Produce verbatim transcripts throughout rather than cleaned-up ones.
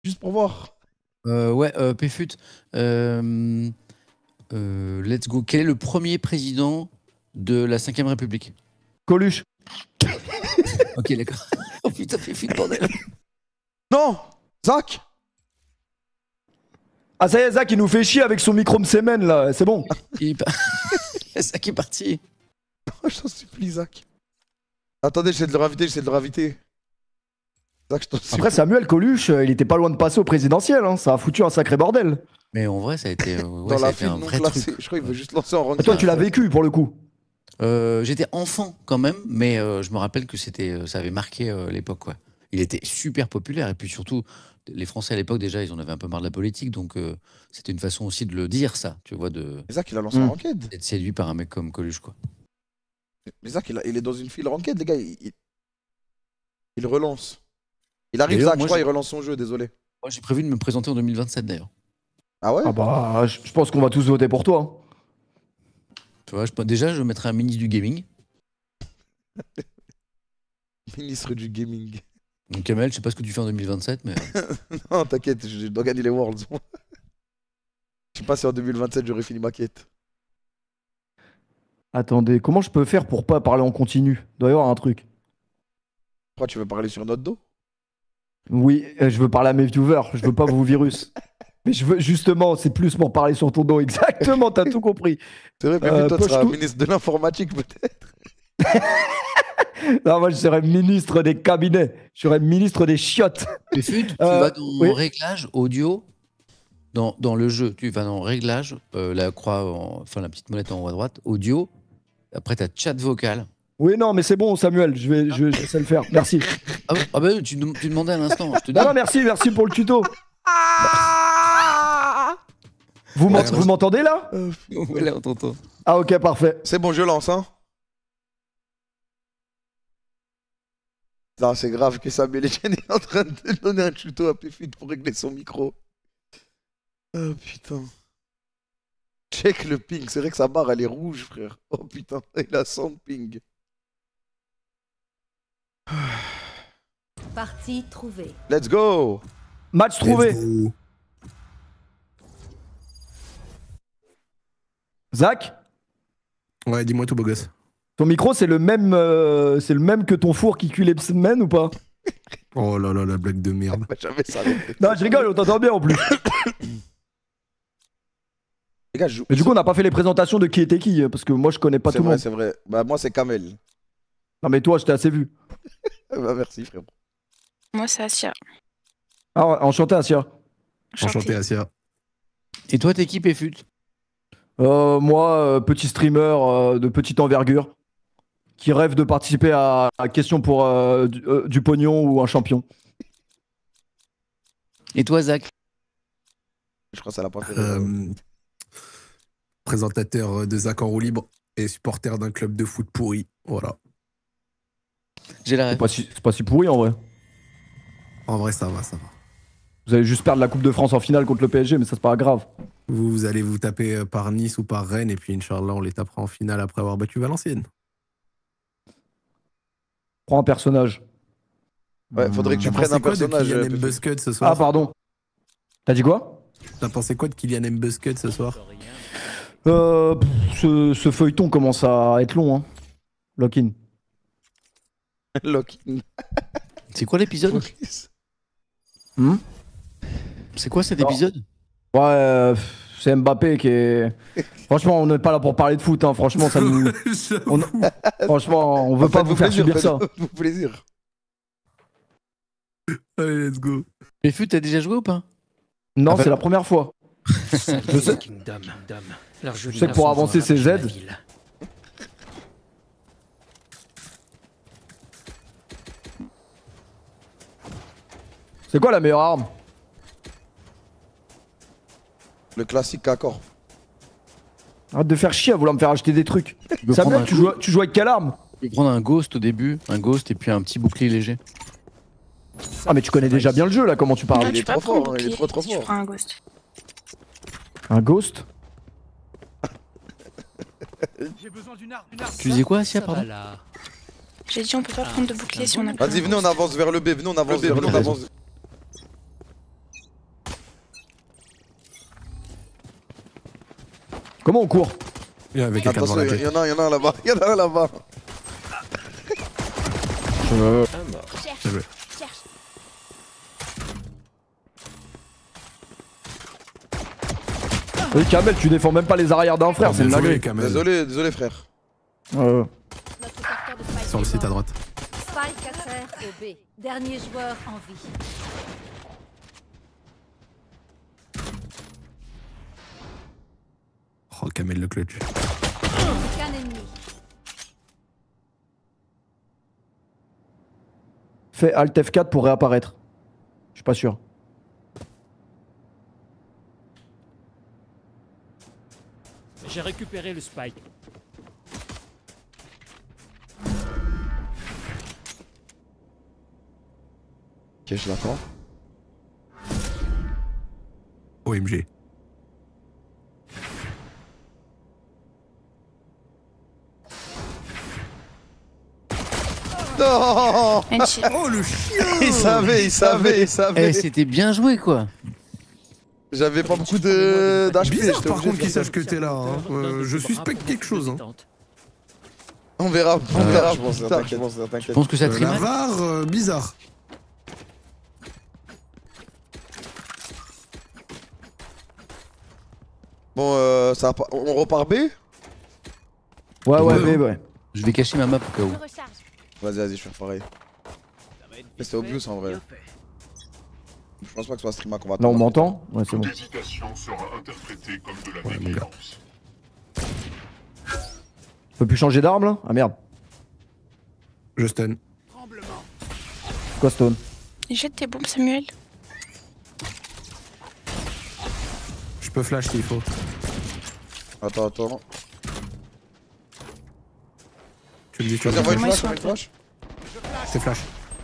Juste pour voir. Euh, ouais, euh, Péfut. Euh, euh, let's go. Quel est le premier président de la cinquième République? Coluche. Ok, d'accord. Oh putain, Péfut, bordel. Non, Zach. Ah ça y est, Zach, il nous fait chier avec son micro msémen là, c'est bon. Il est pas- Zach est parti. Je t'en supplie, Zach. Attendez, j'essaie de le raviter, j'essaie de le raviter. Zach, je t'en supplie. Après Samuel Coluche, euh, il était pas loin de passer au présidentiel, hein. Ça a foutu un sacré bordel. Mais en vrai, ça a été, euh, ouais, Dans ça a la été file un non vrai classée. truc. Je crois qu'il veut juste lancer en ranking. Et toi, tu l'as vécu pour le coup. Euh, J'étais enfant quand même, mais euh, je me rappelle que c'était, euh, ça avait marqué euh, l'époque, quoi. Il était super populaire et puis surtout, les Français à l'époque déjà, ils en avaient un peu marre de la politique, donc euh, c'était une façon aussi de le dire, ça, tu vois, de Mais Zach, il a lancé Mm. en ranked. d'être séduit par un mec comme Coluche, quoi. Mais Zach, il, a- il est dans une file ranked, les gars. Il, il- il relance. Il arrive, D'ailleurs, Zach, je moi, crois, j'ai- il relance son jeu, désolé. Moi, j'ai prévu de me présenter en deux mille vingt-sept d'ailleurs. Ah ouais? Ah bah, je je pense qu'on va tous voter pour toi, hein. Tu vois, je, déjà, je mettrais un ministre du gaming. Ministre du gaming. Donc, Kamel, je sais pas ce que tu fais en deux mille vingt-sept, mais Non, t'inquiète, je je dois gagner les Worlds. Je sais pas si en deux mille vingt-sept j'aurai fini ma quête. Attendez, comment je peux faire pour pas parler en continu? Il doit y avoir un truc. Pourquoi tu veux parler sur notre dos? Oui, euh, je veux parler à mes viewers, je veux pas vos virus. Mais je veux justement, c'est plus pour parler sur ton dos, exactement, t'as tout compris. C'est vrai, mais Euh, toi, tu poche seras tout- ministre de l'informatique, peut-être. Non, moi je serais ministre des cabinets, je serais ministre des chiottes. Péfut, tu Euh, vas dans oui. réglage audio, dans, dans le jeu, tu vas dans réglage, euh, la croix, en- enfin la petite molette en haut à droite, audio, après tu as chat vocal. Oui, non, mais c'est bon, Samuel, je vais, je, je sais le faire. Merci. Ah, bah- ah bah oui, tu, dem- tu demandais à l'instant, je te dis. Non, non, merci, merci pour le tuto. Vous m'ent- vous m'entendez là? Voilà, on t'entend. Ah, ok, parfait. C'est bon, je lance, hein. Non, c'est grave que Samuel Etienne est en train de donner un tuto à Péfut pour régler son micro. Oh putain. Check le ping, c'est vrai que sa barre elle est rouge, frère. Oh putain, il a cent de ping. Partie trouvée. Let's go. Match trouvé. Zach, Ouais, dis-moi tout, beau gosse. ton micro, c'est le même, euh, c'est le même que ton four qui cuit les semaines ou pas? Oh là là, la blague de merde. On va jamais s'arrêter. Non, je rigole, on t'entend bien en plus. Les gars, je joue. Mais du coup, on n'a pas fait les présentations de qui était qui, parce que moi, je connais pas C'est tout le vrai, monde. c'est vrai. Bah, moi, c'est Kamel. Non, mais toi, je t'ai assez vu. Bah, merci, frérot. Moi, c'est Asia. Ah, ouais, enchanté, Asia. Enchanté, Asia. Et toi, t'es qui, Péfut? Euh, moi, euh, petit streamer euh, de petite envergure qui rêve de participer à, à question pour euh, du, euh, du pognon ou un champion. Et toi, Zach? Je crois que ça l'a pas fait. Euh, présentateur de Zach en roue libre et supporter d'un club de foot pourri. Voilà. J'ai la C'est rêve. pas, si, c'est pas si pourri en vrai. En vrai, ça va, ça va. Vous allez juste perdre la Coupe de France en finale contre le P S G, mais ça c'est pas grave. Vous, vous allez vous taper euh, par Nice ou par Rennes et puis Inch'Allah, on les tapera en finale après avoir battu Valenciennes. Prends un personnage. Ouais, faudrait que tu T'as prennes pensé un quoi de personnage. Kylian euh, Péfut. Mbuscut ce soir? Ah, pardon. T'as dit quoi? T'as pensé quoi de Kylian Mbuscut ce soir? euh, pff, ce, ce feuilleton commence à être long, hein. Lock-in. Lock-in. C'est quoi l'épisode? Hmm C'est quoi cet Non. épisode? Ouais, euh, pff, c'est Mbappé qui est. Franchement, on n'est pas là pour parler de foot, hein. Franchement, ça nous. on- Franchement, on veut pas vous faire plaisir, subir ça. faites-vous plaisir. Allez, let's go. Péfut, t'as déjà joué ou pas? Non, Ah bah- c'est la première fois. Je sais, je sais que pour avancer, c'est Z. C'est quoi la meilleure arme? Le classique accord. Arrête de faire chier à vouloir me faire acheter des trucs. Tu peux, Samuel, prendre un, tu joues, tu joues avec quelle arme? tu peux prendre un ghost au début, un ghost et puis un petit bouclier léger. Ah, mais tu connais déjà bien le jeu là, comment tu parles? Ah, il tu est peux trop pas prendre fort, hein, il est bouclier trop, trop si tu fort. prends un ghost. Un ghost? Tu disais quoi, Asia, pardon? J'ai dit on peut pas prendre de bouclier si on a pas. Vas-y, venez, on avance vers le B. Venez, on avance vers le B. On avance. Comment on court? Il y avait quelqu'un devant Attention, la il y tête. en a, il y en a un là-bas. Il y en a un là-bas. Euh, Bien joué. Oui, Kamel, tu défends même pas les arrières d'un frère, Oh, c'est une bien joué, dinguerie. Kamel. Désolé, désolé frère. Euh, Notre porteur de Spike Sur le est site à mort. droite. Spike à terre au B. Dernier joueur en vie. Oh, Kamel le clutch. Aucun ennemi. Fais Alt F quatre pour réapparaître. Je suis pas sûr. J'ai récupéré le spike. Ok, je l'attends. O M G. Non. Enchi. Oh le chien. Il savait, il savait, il Eh, savait. c'était bien joué, quoi. J'avais pas beaucoup de d'H P. Bizarre j'étais par obligé contre de qu'il faire sache que t'es là. hein. Euh, je suspecte quelque chose. Hein. ça. On verra, on Euh, verra, je je pense. Je T'inquiète. pense que ça Euh, trie la mal. V A R, euh, bizarre. Bon, euh, ça va pas- on repart B? Ouais, ouais, Ouais. mais ouais. Je vais cacher ma map au cas où. Je recharge. Vas-y, vas-y, je fais pareil. Mais c'était obvious en vrai. Je pense pas que ce soit Streama qu'on va Là, on attendre. m'entend? Ouais, c'est bon. L'hésitation sera interprétée comme de la Ouais, mais là. défiance. On peut plus changer d'arme là? Ah merde. Je stun. Quoi, Stone? Jette tes bombes, Samuel. Je peux flash s'il faut. Attends, attends. Tu le dis, tu Vas-y, le envoie dis. une Moi, flash, ils envoie une sont flash. C'est flash.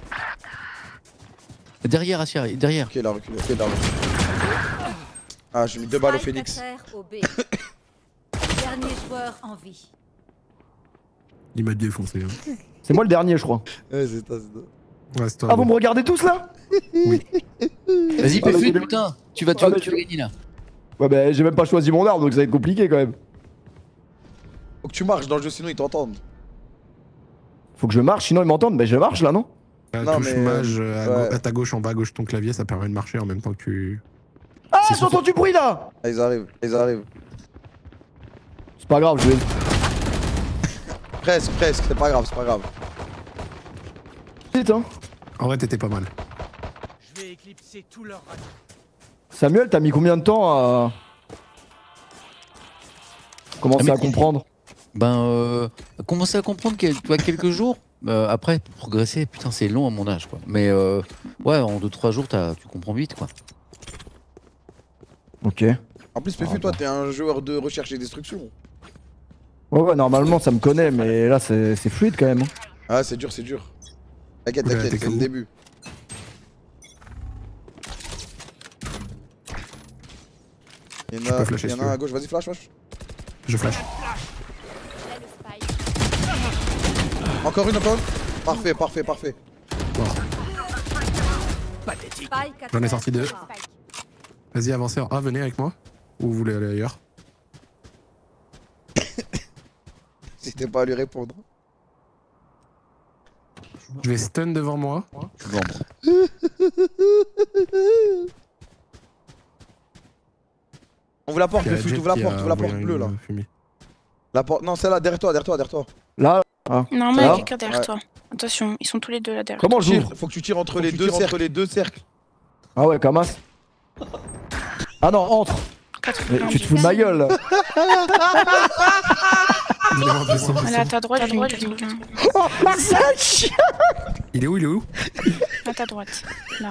Derrière, Asia, derrière. Ok, il a reculé. Ok, il a reculé. Ah, j'ai mis deux balles au Spike à Phoenix. terre au B. Dernier joueur en vie. Il m'a défoncé. Hein. C'est moi le dernier, je crois. Ouais, c'est toi, c'est toi. Ouais, c'est toi. Ah, vous me regardez tous là? Vas-y, Ah, Péfut, mais- putain. Tu vas, tu Ah, vas, mais tu tu- vas gagner là. Ouais, bah, j'ai même pas choisi mon arme donc ça va être compliqué quand même. Faut que tu marches dans le jeu, sinon ils t'entendent. Faut que je marche, sinon ils m'entendent. Bah, je marche là, non? La Non, touche mais, mage euh, à, ouais. gau- à ta gauche, en bas à gauche de ton clavier, ça permet de marcher en même temps que tu. Ah, C'est j'entends du bruit là! Ah, ils arrivent, ils arrivent. C'est pas grave, je vais. Presque, presque, c'est pas grave, c'est pas grave. Vite, hein. En vrai, t'étais pas mal. Je vais éclipser tout leur radio. Samuel, t'as mis combien de temps à. Commencer Ah, mais- à comprendre? Ben, euh, commencer à comprendre que tu vois quelques jours. Euh, après, pour progresser, putain, c'est long à mon âge, quoi. Mais euh, ouais, en deux trois jours, t'as- tu comprends vite, quoi. Ok. En plus, Péfu, Ah, toi, bon. t'es un joueur de recherche et destruction. Ouais, ouais, normalement ça me connaît, mais là c'est c'est fluide quand même. hein. Ah, c'est dur, c'est dur. T'inquiète, Ouais, t'inquiète, t'es c'est le comme- début. Il y en a, peux flasher il y si en a tu un à veux. gauche, vas-y, flash, flash. Je flash. J'ai le spike. Encore une, encore une. Parfait, parfait, parfait. Spike à J'en ai terre. sorti deux. Spike. Vas-y, avancez. Ah, venez avec moi. Ou vous voulez aller ailleurs? N'hésitez pas à lui répondre. Je vais stun devant moi. Ouvre la porte, Il y a Péfu, Jet ouvre la qui porte, a ouvre la porte envoyé bleue une, là. euh, fumée. La porte, non, celle-là, derrière toi, derrière toi, derrière toi. Là, Non, mais il y a Ah. quelqu'un derrière Ouais. toi. Attention, ils sont tous les deux là derrière. comment Tire, j'ouvre? faut que tu tires entre Faut les que tu deux tires cercles, les deux cercles. Ah ouais, Kamas. Ah non, entre. Quatre Mais plein tu de- te fous de ma gueule là. Il est en descend, Elle est à descend. ta droite, il y a quelqu'un. Il est où? Il est où? À ta droite, là.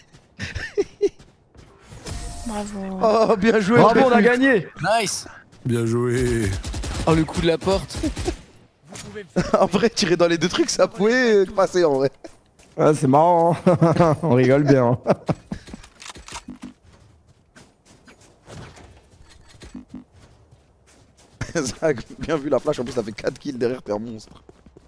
Bravo. Oh, bien joué. Bravo, on a Péfu. gagné. Nice. Bien joué. Oh, le coup de la porte. Vous pouvez me faire En vrai, tirer dans les deux trucs, ça pouvait passer en vrai. Ah, c'est marrant. hein. On rigole bien. hein. Ça, bien vu la flash, en plus, ça fait quatre kills derrière, t'es un monstre.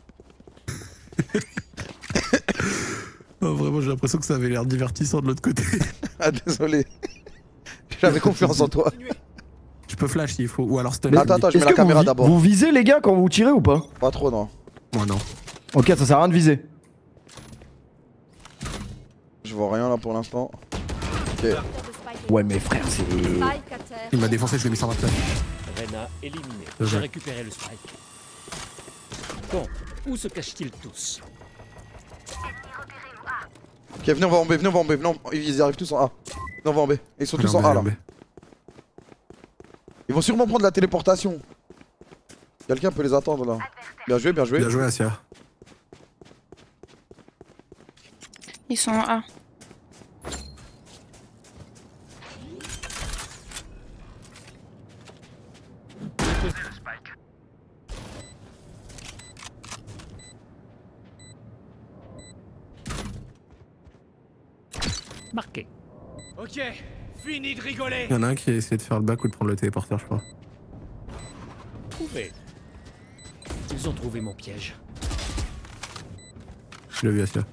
Oh, vraiment, j'ai l'impression que ça avait l'air divertissant de l'autre côté. Ah, désolé. J'avais confiance en toi. Tu peux peux flash s'il faut. Ou alors stun. Mais- Attends, attends, je Est-ce mets la que vous caméra vi- d'abord. Vous visez les gars quand vous tirez ou pas? Pas trop, non. Moi non. Ok, ça sert à rien de viser. Je vois rien là pour l'instant. Ok. Ouais, mais frère, c'est. Spike à terre. Il m'a défoncé, je l'ai mis cent vingt-neuf. Reyna éliminé. Bien J'ai joué. récupéré le spike. Bon, où se cachent-ils tous? Ok, venez, on va en B, venez, on va en B. Venez, on- Ils arrivent tous en A. Venez, on va en B. Ils sont tous en A là. Ils vont sûrement prendre la téléportation. Quelqu'un peut les attendre là. Bien joué, bien joué. Bien joué, Asia. Ils sont en A. Marqué. Ok, fini de rigoler. Il y en a un qui a essayé de faire le back ou de prendre le téléporteur, je crois. Trouvé. Ils ont trouvé mon piège. Je l'ai vu, Asia.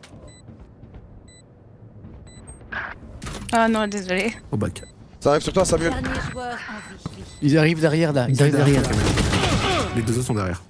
Ah non, désolé. Au back. Ça arrive sur toi, Samuel. Dernier joueur en vie. Ils arrivent derrière là, ils arrivent derrière. Les deux autres sont derrière.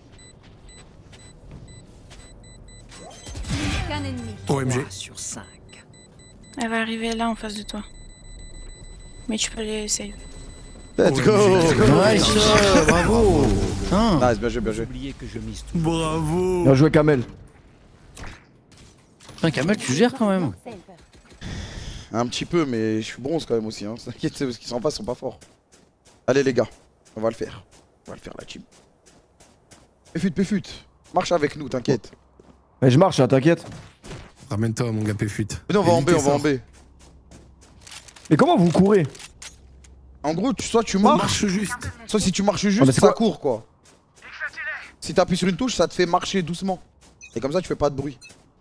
Qu'un ennemi. O M G. trois sur cinq. Elle va arriver là en face de toi. Mais tu peux les save. Let's O M G. go. Nice, euh, bravo. Putain. Nice, bien joué, bien joué. Oubliez que je mise tout. Bravo. Bien joué, Kamel. Putain, Kamel, tu gères quand même. Un petit peu, mais je suis bronze quand même aussi. Hein. T'inquiète, parce qu'ils sont en face sont pas forts. Allez les gars, on va le faire. On va le faire la team. Péfut, Péfut. Marche avec nous, t'inquiète. Mais je marche, hein, t'inquiète. Ramène-toi, mon gars Péfut. Venez, on va en B, Évitez on va ça. en B. Mais comment vous courez? En gros, tu, soit tu On marches, marche juste. soit si tu marches Ah, mais juste, c'est ça quoi court quoi. Si t'appuies sur une touche, ça te fait marcher doucement. Et comme ça, tu fais pas de bruit.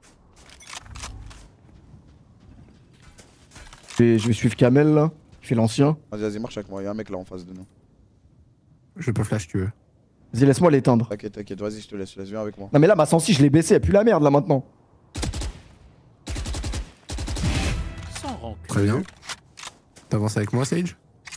Je vais, je vais suivre Kamel là. Je fais l'ancien. Vas-y, vas-y, marche avec moi. Y'a un mec là en face de nous. Je peux flash, tu veux. Vas-y, laisse-moi l'éteindre. T'inquiète, t'inquiète, vas-y, je te laisse, je te laisse, viens avec moi. Non, mais là, ma sensi, je l'ai baissé. Elle pue la merde là maintenant. Sans rancune. Très bien. T'avances avec moi, Sage.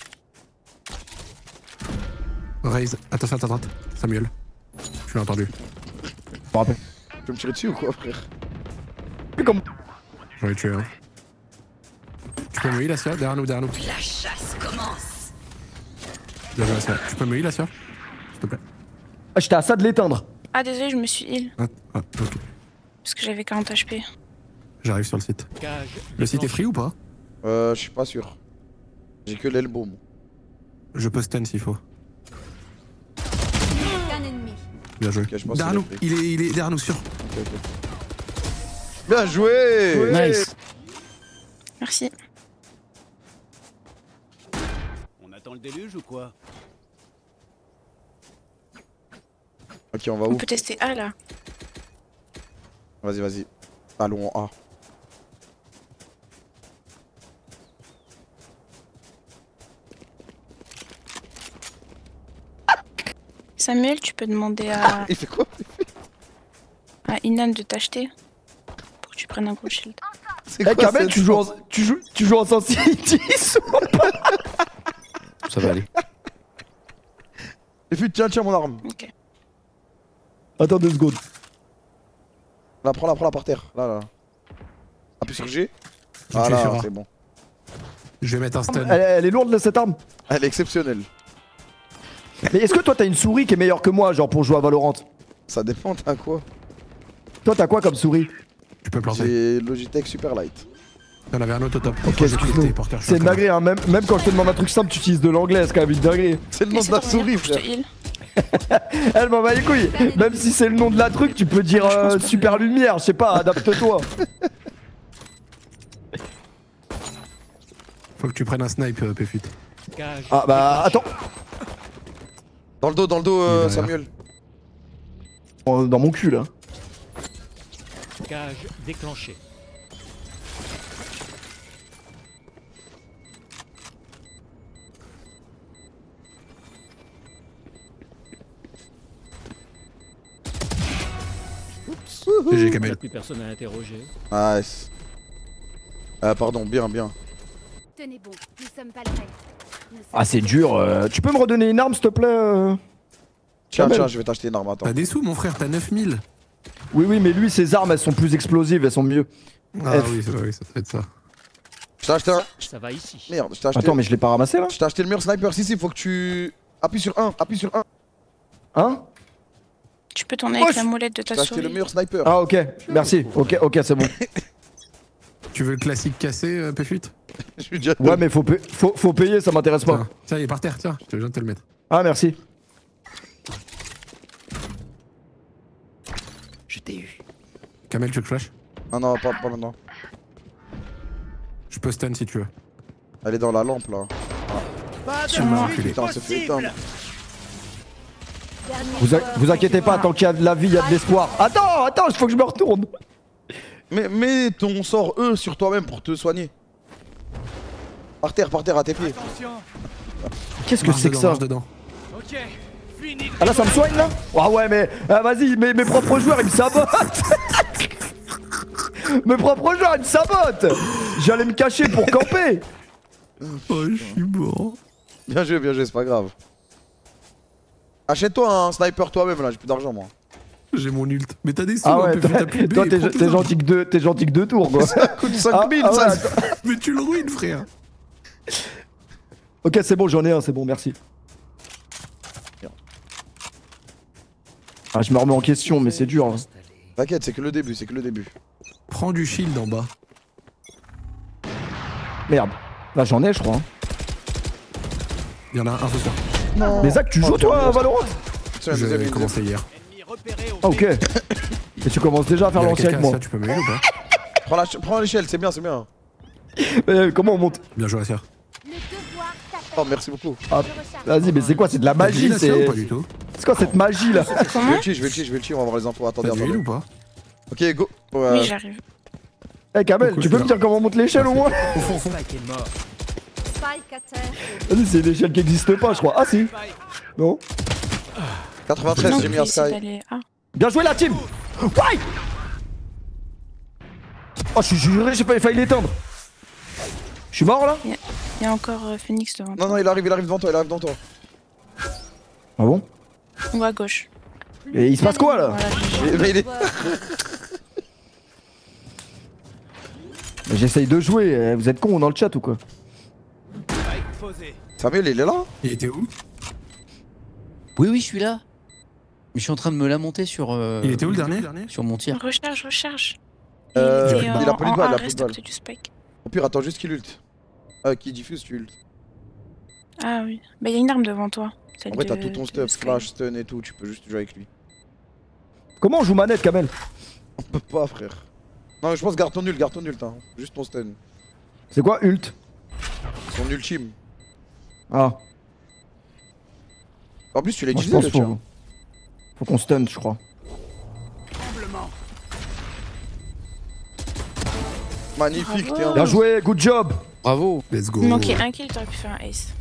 Raise. Attention à ta droite. Samuel. Je l'ai entendu. Je me rappelle. Tu peux me tirer dessus ou quoi, frère? Plus comme. J'en ai tué un. Tu peux me heal, Asia? Derrière nous, derrière nous. La chasse commence. Bien joué, Asia. Tu peux me heal, Asia? S'il te plaît. Ah, j'étais à ça de l'éteindre. Ah désolé, je me suis heal. Ah, ah, ok. Parce que j'avais quarante H P. J'arrive sur le site. Cage Le site est free ou pas? Euh, je suis pas sûr. J'ai que l'elbow, moi. Je peux stun s'il faut. Qu'un ennemi. Bien joué. Ok, je pense Derrière nous. qu'il est Il est, il est derrière nous, sûr. Ok, ok. Bien joué. Nice. Merci. On attend le déluge ou quoi? Ok, on va On où? peut tester A là. Vas-y, vas-y. Allons en A. Samuel, tu peux demander à, Il fait quoi? à Inan de t'acheter. Pour que tu prennes un gros shield. C'est Eh, quoi Kamel, cette tu joues, en, chance? tu, joues, tu joues en sensibilité. Ça va aller. Péfut, tiens, tiens mon arme. Ok. Attends deux secondes. Là, prends-la, prends-la par terre. Là, là. Appuie sur G. J'ai tué sur Voilà, A. c'est bon. Je vais mettre un stun. Elle, elle est lourde là, cette arme. Elle est exceptionnelle. Mais est-ce que toi t'as une souris qui est meilleure que moi, genre pour jouer à Valorant? Ça dépend, t'as quoi? Toi t'as quoi comme souris? Tu peux planter. J'ai Logitech Superlight. Il y en avait un autre au top. Ok, J'ai pris le excuse-nous. téléporteur, je suis C'est une un connard. dinguerie, hein. Même, même quand je te demande un truc simple, tu utilises de l'anglais, c'est quand même une dinguerie. C'est le nom Essaie de la de revenir souris, pour que je te frère. heal. Elle m'en bat les couilles. Même si c'est le nom de la truc, tu peux dire euh, super lumière, je sais pas, adapte-toi. Faut que tu prennes un snipe, euh, Péfut. Cage Ah bah attends. Dans le dos, dans le dos, euh, Il est derrière. Samuel. Oh, dans mon cul là. Cage déclenché. G G, Il n'y Kamel. a plus personne à interroger. Nice. Ah, pardon, bien, bien. Tenez bon, nous sommes pas prêts. Ah, c'est dur. euh, Tu peux me redonner une arme, s'il te plaît euh... Tiens, Kamel. tiens, je vais t'acheter une arme, attends. T'as des sous, mon frère, t'as neuf mille. Oui, oui, mais lui, ses armes, elles sont plus explosives, elles sont mieux. Ah F. oui, ça, oui, ça doit être ça. Je t'ai acheté un. Ça va ici. Merde, je t'ai acheté. Attends, mais je l'ai pas ramassé là Je t'ai acheté le meilleur sniper. Si, si, faut que tu. Appuie sur un, appuie sur un. Hein? Tu peux tourner avec Wesh. la molette de Je t'ai ta acheté le souris. meilleur sniper. Ah, ok, merci. Ok, ok, c'est bon. Tu veux le classique cassé, euh, Péfut? Je lui dis à Ouais, mais faut, pa- faut, faut payer, ça m'intéresse pas. Tiens, tiens, il est par terre, tiens, je te viens de te le mettre. Ah, merci. Je t'ai eu. Kamel, tu veux que je flash? Non, non, pas, pas maintenant. Je peux stun si tu veux. Elle est dans la lampe là. Sur moi. Putain, c'est fait éteindre. Dernier Vous, a- joueur vous en inquiétez jeu. pas, tant qu'il y a de la vie, il y a de l'espoir. Attends, attends, il faut que je me retourne. Mais mets ton sort E sur toi-même pour te soigner. Par terre, par terre, à tes pieds. Attention. Qu'est-ce que Marche c'est que dedans, ça? marche dedans. Ok. Fini. Ah là, ça me soigne là? Ah ouais, mais ah, vas-y, mes, mes propres joueurs, ils me sabotent. Mes propres joueurs, ils me sabotent. J'allais me cacher pour camper. Oh, je suis mort. Bien joué, bien joué, c'est pas grave. Achète-toi un sniper toi-même là, j'ai plus d'argent moi. J'ai mon ult. Mais t'as des sous, Ah hein, ouais, Péfut, toi, t'as plus de toi, B, t'es prends tes t'es armes. gentil que deux, t'es gentil que deux tours quoi. Ça coûte cinq mille Ah, ah ça. ouais, attends. Mais tu le ruines, frère. Ok, c'est bon, j'en ai un, c'est bon, merci. Ah, je me remets en question, mais c'est dur. Hein. T'inquiète, c'est que le début, c'est que le début. Prends du shield en bas. Merde. Là, j'en ai, je crois. Hein. Il y en a un ce soir. Non. Mais Zach, tu joues Oh, toi bien, à bien. Valorant? Tiens, deuxième, J'ai deuxième. commencé hier. Ennemi repéré au Ah, ok. Et tu commences déjà à faire Il y a l'ancien avec quelqu'un, moi. ça, tu peux m'aider ou pas? Prends la- Prends l'échelle, c'est bien, c'est bien. Euh, comment on monte? Bien joué, Assia. Le devoir t'appelle. Oh, merci beaucoup. Ah, Je recharge. vas-y, mais c'est quoi? C'est de la T'as magie, du heal, Assia, c'est. ou pas du tout? C'est quoi cette magie là? Je vais Comment le tuer, je vais le tuer, je vais le tuer, on va voir les infos. Attendez, T'as du heal attendez. ou pas? Ok, go. Ouais. Oui, j'arrive. Eh Kamel, Coucou, tu peux je me suis dire comment on monte l'échelle au moins? Spike est mort. Spike à terre. Vas-y, c'est une échelle qui n'existe pas, je crois. Ah si. Non. quatre-vingt-treize, Non, j'ai mis je un vais essayer sky. d'aller. Ah. Bien joué la team. Ouais. Oh, je suis juré, j'ai pas failli l'éteindre. Je suis mort là? Il y a encore euh, Phoenix devant toi. Non, non, il arrive, il arrive devant toi, il arrive devant toi. Ah bon? On va à gauche. Et il se passe quoi là? Voilà, j'ai- Mais, mais il est. Joueur. Mais j'essaye de jouer, eh, vous êtes cons dans le chat ou quoi? Spike posé. Samuel, il est là? Il était où? Oui, oui, je suis là. Mais je suis en train de me lamenter sur. euh, Il était où le dernier? Sur mon tir. Recharge, recharge. Euh, il était il a en, plus de en balles, un il a plus de restock balles. du spike. Au pire, attends juste qu'il ult. Euh, qui diffuse, tu ult. Ah oui. Bah, il y a une arme devant toi. Celle En vrai, t'as de- tout ton de stuff, Sky. flash, stun et tout, tu peux juste jouer avec lui. Comment on joue manette, Kamel? On peut pas, frère. Non, je pense garde ton ult, garde ton ult, hein. Juste ton stun. C'est quoi ult? Son ultime. Ah, En plus, tu l'as moi je utilisé pense le faut, tien. faut qu'on stun, je crois. Tremblement. Magnifique, Bravo. t'es un. Bien joué, good job. Bravo. Let's go. Il manquait un kill, t'aurais pu faire un ace.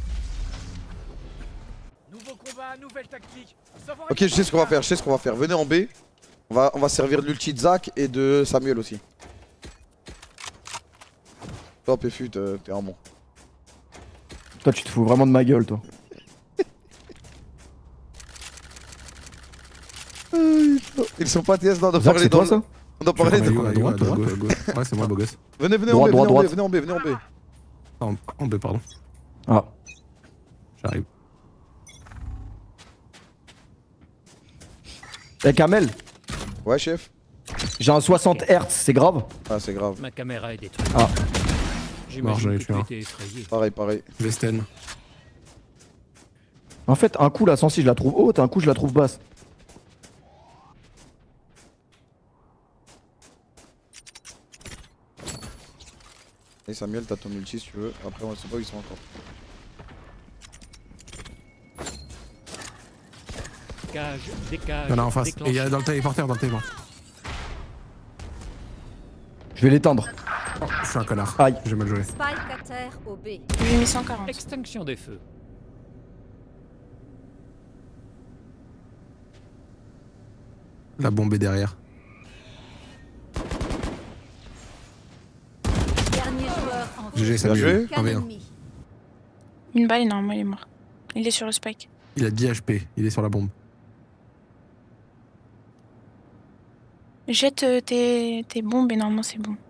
Nouveau combat, nouvelle tactique. Savoir Ok, je sais ce qu'on va faire, je sais ce qu'on va faire. Venez en B. On va, on va servir de l'ulti de Zach et de Samuel aussi. Toi, Péfut, euh, t'es un bon. Toi, tu te fous vraiment de ma gueule, toi. Ils sont pas T S, non, on doit Zach, parler c'est dans toi le- ça? On doit parler de. à droite, à gauche, à gauche. Ouais, c'est moi, beau gosse. Venez, venez Droite, en B, venez droite, en B, venez en B, venez en B. En, en B, pardon. Ah. J'arrive. Eh Kamel, Ouais, chef. j'ai un soixante hertz, c'est grave? Ah, c'est grave. Ma caméra est détruite. Ah. Mort, j'en ai J'imagine que tué tu un. étais effrayé. Pareil, pareil. Vesten. En fait, un coup la sensi, je la trouve haute, un coup je la trouve basse. Et Samuel, t'as ton ulti si tu veux. Après, on sait pas où ils sont encore. Cage, décage. Il y en a en face. Et il y a déclenché. dans le téléporteur, dans le téléporteur. Je vais l'éteindre. Oh, je suis un connard. Aïe. J'ai mal joué. Spike à terre au B. J'ai mis cent quarante. Extinction des feux. La bombe est derrière. Dernier joueur en G G, vie. ça Bien joué. mieux. Aucun un v un. ennemi. Une balle et normalement il est mort. Il est sur le spike. Il a dix H P, il est sur la bombe. Jette euh, tes, tes bombes et normalement c'est bon.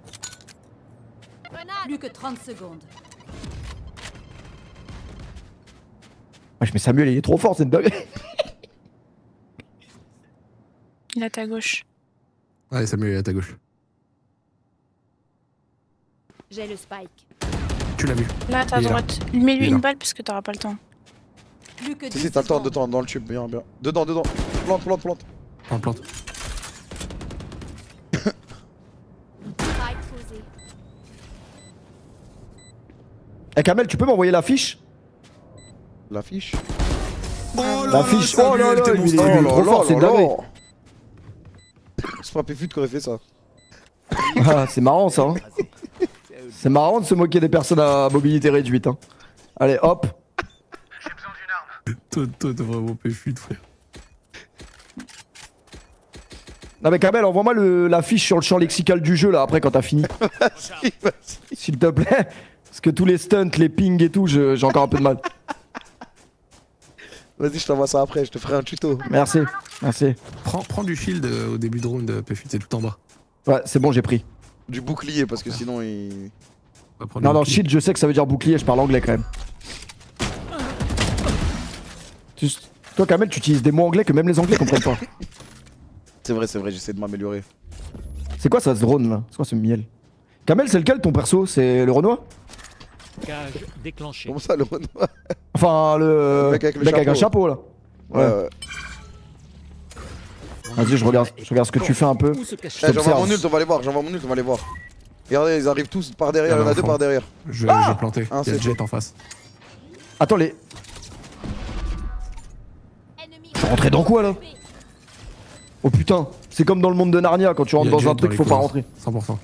Plus que trente secondes. Wesh, mais Samuel, il est trop fort, c'est une dinguerie. Il est à ta gauche. Allez, Samuel, il est à ta gauche. J'ai le spike. Tu l'as vu. Là à ta Il est là. droite. Mets-lui Il est une là. balle parce que t'auras pas le temps. Plus que Si, dix si, t'as le temps, secondes. dedans, dans le tube, bien, bien. Dedans, dedans. Plante, plante, plante. En plante. Spike posé. Eh Kamel, tu peux m'envoyer la fiche? L'affiche. Oh La fiche, oh là là, il est- il est trop fort, c'est dingue. C'est pas Péfut qui aurait fait ça. Ah, c'est marrant ça. Hein. C'est marrant de se moquer des personnes à mobilité réduite. Hein. Allez, hop. Toi, toi, t'es vraiment péfute, frère. Non mais Kamel, envoie-moi le- la fiche sur le champ lexical du jeu là après quand t'as fini. Vas-y, vas-y. S'il te plaît. Parce que tous les stunts, les pings et tout, je- j'ai encore un peu de mal. Vas-y, je t'envoie ça après, je te ferai un tuto. Merci, merci. Prends, prends du shield euh, au début de round, euh, péfute, c'est tout en bas. Ouais, c'est bon, j'ai pris. Du bouclier, parce que sinon il. On va prendre Non, le non, bouclier. shield, je sais que ça veut dire bouclier, je parle anglais quand même. Tu- Toi, Kamel, tu utilises des mots anglais que même les anglais comprennent pas. C'est vrai, c'est vrai, j'essaie de m'améliorer. C'est quoi ça, ce drone là? C'est quoi ce miel? Kamel, c'est lequel ton perso? C'est le Renoir? Cage déclenché. Comment ça, le Renoir? Enfin, le, Le mec avec le un chapeau. chapeau là. Ouais. Ouais, ouais. Vas-y, je regarde, je regarde ce que tu fais un peu. Où se cache Eh, j'envoie t'observe. mon ult, on va les voir, j'envoie mon ult, on va les voir. Regardez, ils arrivent tous par derrière, il y en a Ah, deux enfant. par derrière. Je, Ah j'ai planté. Ah, Il y a c'est Jet en face. Attends, les. Je suis rentré dans quoi là? Oh putain, c'est comme dans le monde de Narnia quand tu rentres Il y a dans Jet un truc, les faut pas couloirs. rentrer. cent pour cent.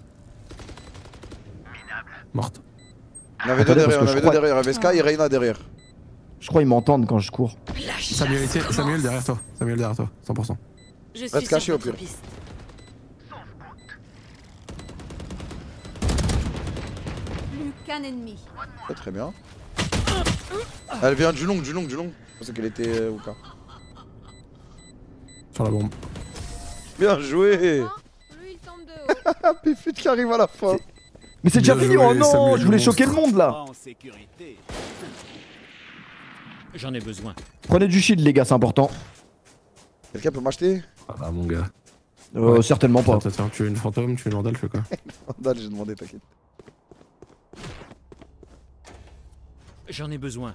Morte. Il y en avait Attendez, deux derrière, il y parce en que avait je deux crois- derrière, il y avait Sky et Reyna derrière. Je crois qu'ils m'entendent quand je cours. Samuel, tiens, Samuel derrière toi. Samuel derrière toi, cent pour cent. Je Reste suis caché sur au votre pire. piste. Plus qu'un ennemi. Ouais, très bien. Elle vient du long, du long, du long. Je pensais qu'elle était euh, au cas. Sur la bombe. Bien joué. Lui, il tombe de haut. Ah, Péfut qui arrive à la fin. Mais c'est déjà Bien fini, joué, oh non, Samuel je voulais le choquer le monstre. monde là. en sécurité. J'en ai besoin. Prenez du shield les gars, c'est important. Quelqu'un peut m'acheter? Ah bah mon gars. Euh, Ouais. certainement pas. Attends, attends, tu veux une fantôme, tu veux une vandale, je fais quoi? Vandal, j'ai demandé, t'inquiète. J'en ai besoin.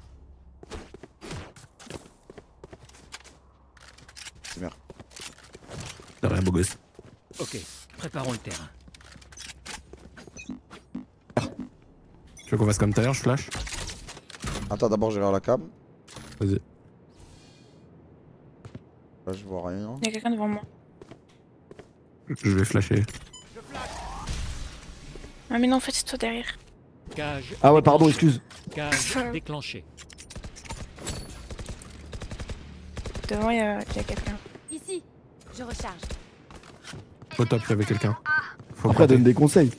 C'est bien. Derrière, beau gosse. Ok, préparons le terrain. Tu veux qu'on fasse comme tout à l'heure, je flash? Attends, d'abord, j'ai vers la cam. Vas-y. Là, je vois rien. Il y a quelqu'un devant moi. Je vais flasher. Ah mais non, en fait c'est toi derrière. Cage. Ah ouais, pardon, déclenchée. excuse. Cage déclenché. Devant il y a, il y a quelqu'un. Ici, je recharge. Au top, il y avait quelqu'un. Faut Après, planter. donne des conseils.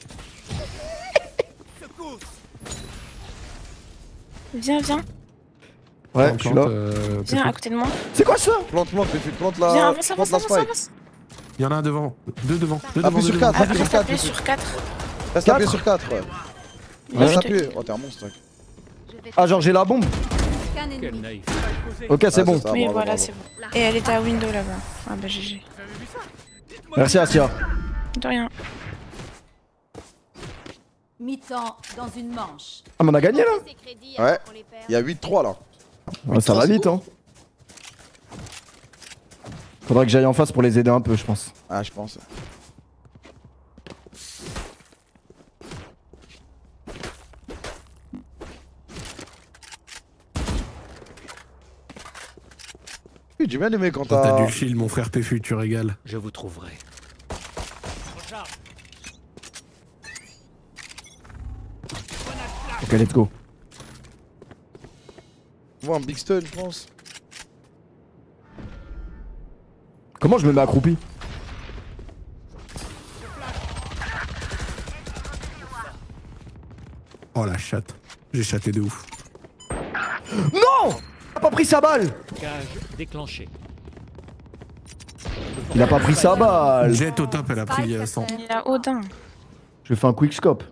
Viens, viens, Ouais, Plante, je suis là. euh, viens à Péfut. côté de moi. C'est quoi ça? Plante, plante, Péfut, plante Viens, la. avance, Plante avance, la avance, spike. avance. Il y en a un devant. Deux devant. Deux Appuie devant. sur deux quatre, devant. appuie Après sur quatre. t'appuies sur quatre. Reste appuyé Quatre. sur quatre. Ouais, Reste je te- appuyé. Oh, t'es un monstre. mec. Je vais Ah, genre j'ai la bombe. qu'un Quel ennemi. naïf. Ok, c'est Ah, bon. ça, Oui, bravo, voilà, bravo. c'est bon. Et elle était à window là-bas. Ah bah G G. Merci, Asia. De rien. Mi-temps dans une manche. Ah, mais on a gagné là? Ouais. Il y a huit trois là. Ouais, ça va vite, hein. Faudrait que j'aille en face pour les aider un peu, je pense. Ah, je pense. Oui, j'ai bien aimé quand T'as t'as. du shield, mon frère Péfut, tu régales. Je vous trouverai. Ok, let's go. Tu vois un big stun, je pense. Comment je me mets accroupi? Oh la chatte. J'ai chaté de ouf. Non! Il a pas pris sa balle! Cage déclenché. Il a pas pris sa balle! Jet au top, elle a pris euh, cent. Il a Odin. Je fais un quick scope.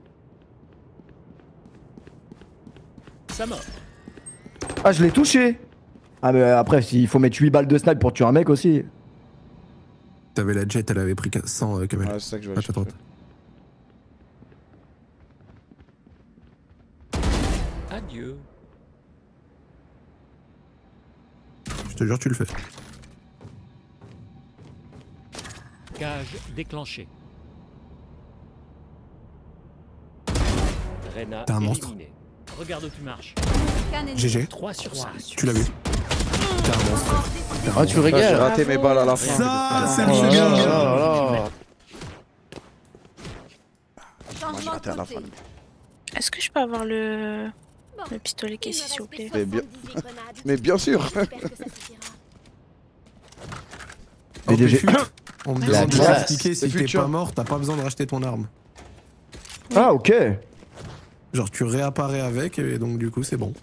Ça mort. Ah, je l'ai touché! Ah, mais après, il faut mettre huit balles de snipe pour tuer un mec aussi. T'avais la Jet, elle avait pris cent, euh, Kamel. Ouais, c'est ça que je vais À ta droite. Adieu. Je te jure, tu le fais. Cage déclenché. Reyna T'es un monstre. éliminé. Regarde où tu marches. Qu'un ennemi. G G, trois sur cinq. tu l'as vu. T'es un monstre. T'es un Ah, tu monstre. Ah, j'ai régales. raté mes balles à la fin. Ça, c'est Oh le là gars. là là là. J'ai Changement raté à de la côté. fin. Est-ce que je peux avoir le, le pistolet qui est ici, s'il vous plaît? Mais bien, mais bien sûr. Oh, B D G. Péfut, on me La demande de classe. t'expliquer, si Péfut, t'es tu pas vois. mort, t'as pas besoin de racheter ton arme. Ah, ok. Genre, tu réapparais avec, et donc du coup, c'est bon.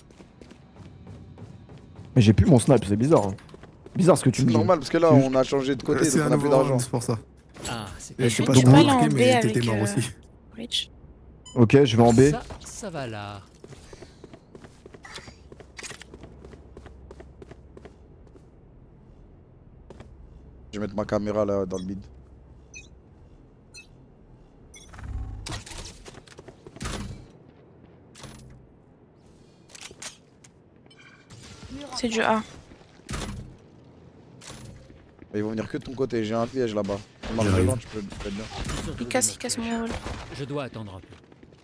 Mais j'ai plus mon snipe, c'est bizarre. hein. Bizarre ce que tu C'est me dis. normal parce que là on a changé de côté C'est donc un on a plus nouveau d'argent. round, c'est pour ça. Ah, c'est Et je sais Tu pas peux si pas t'as aller en remarqué, B mais avec, t'étais mort euh, aussi. Rich. Ok, je vais en B. Ça, ça va là. Je vais mettre ma caméra là dans le bide. C'est du A. Ils vont venir que de ton côté, j'ai un piège là-bas. Tu marches J'arrive. devant, tu peux tu peux être bien. Il casse, il casse mon wall. Je dois attendre un peu.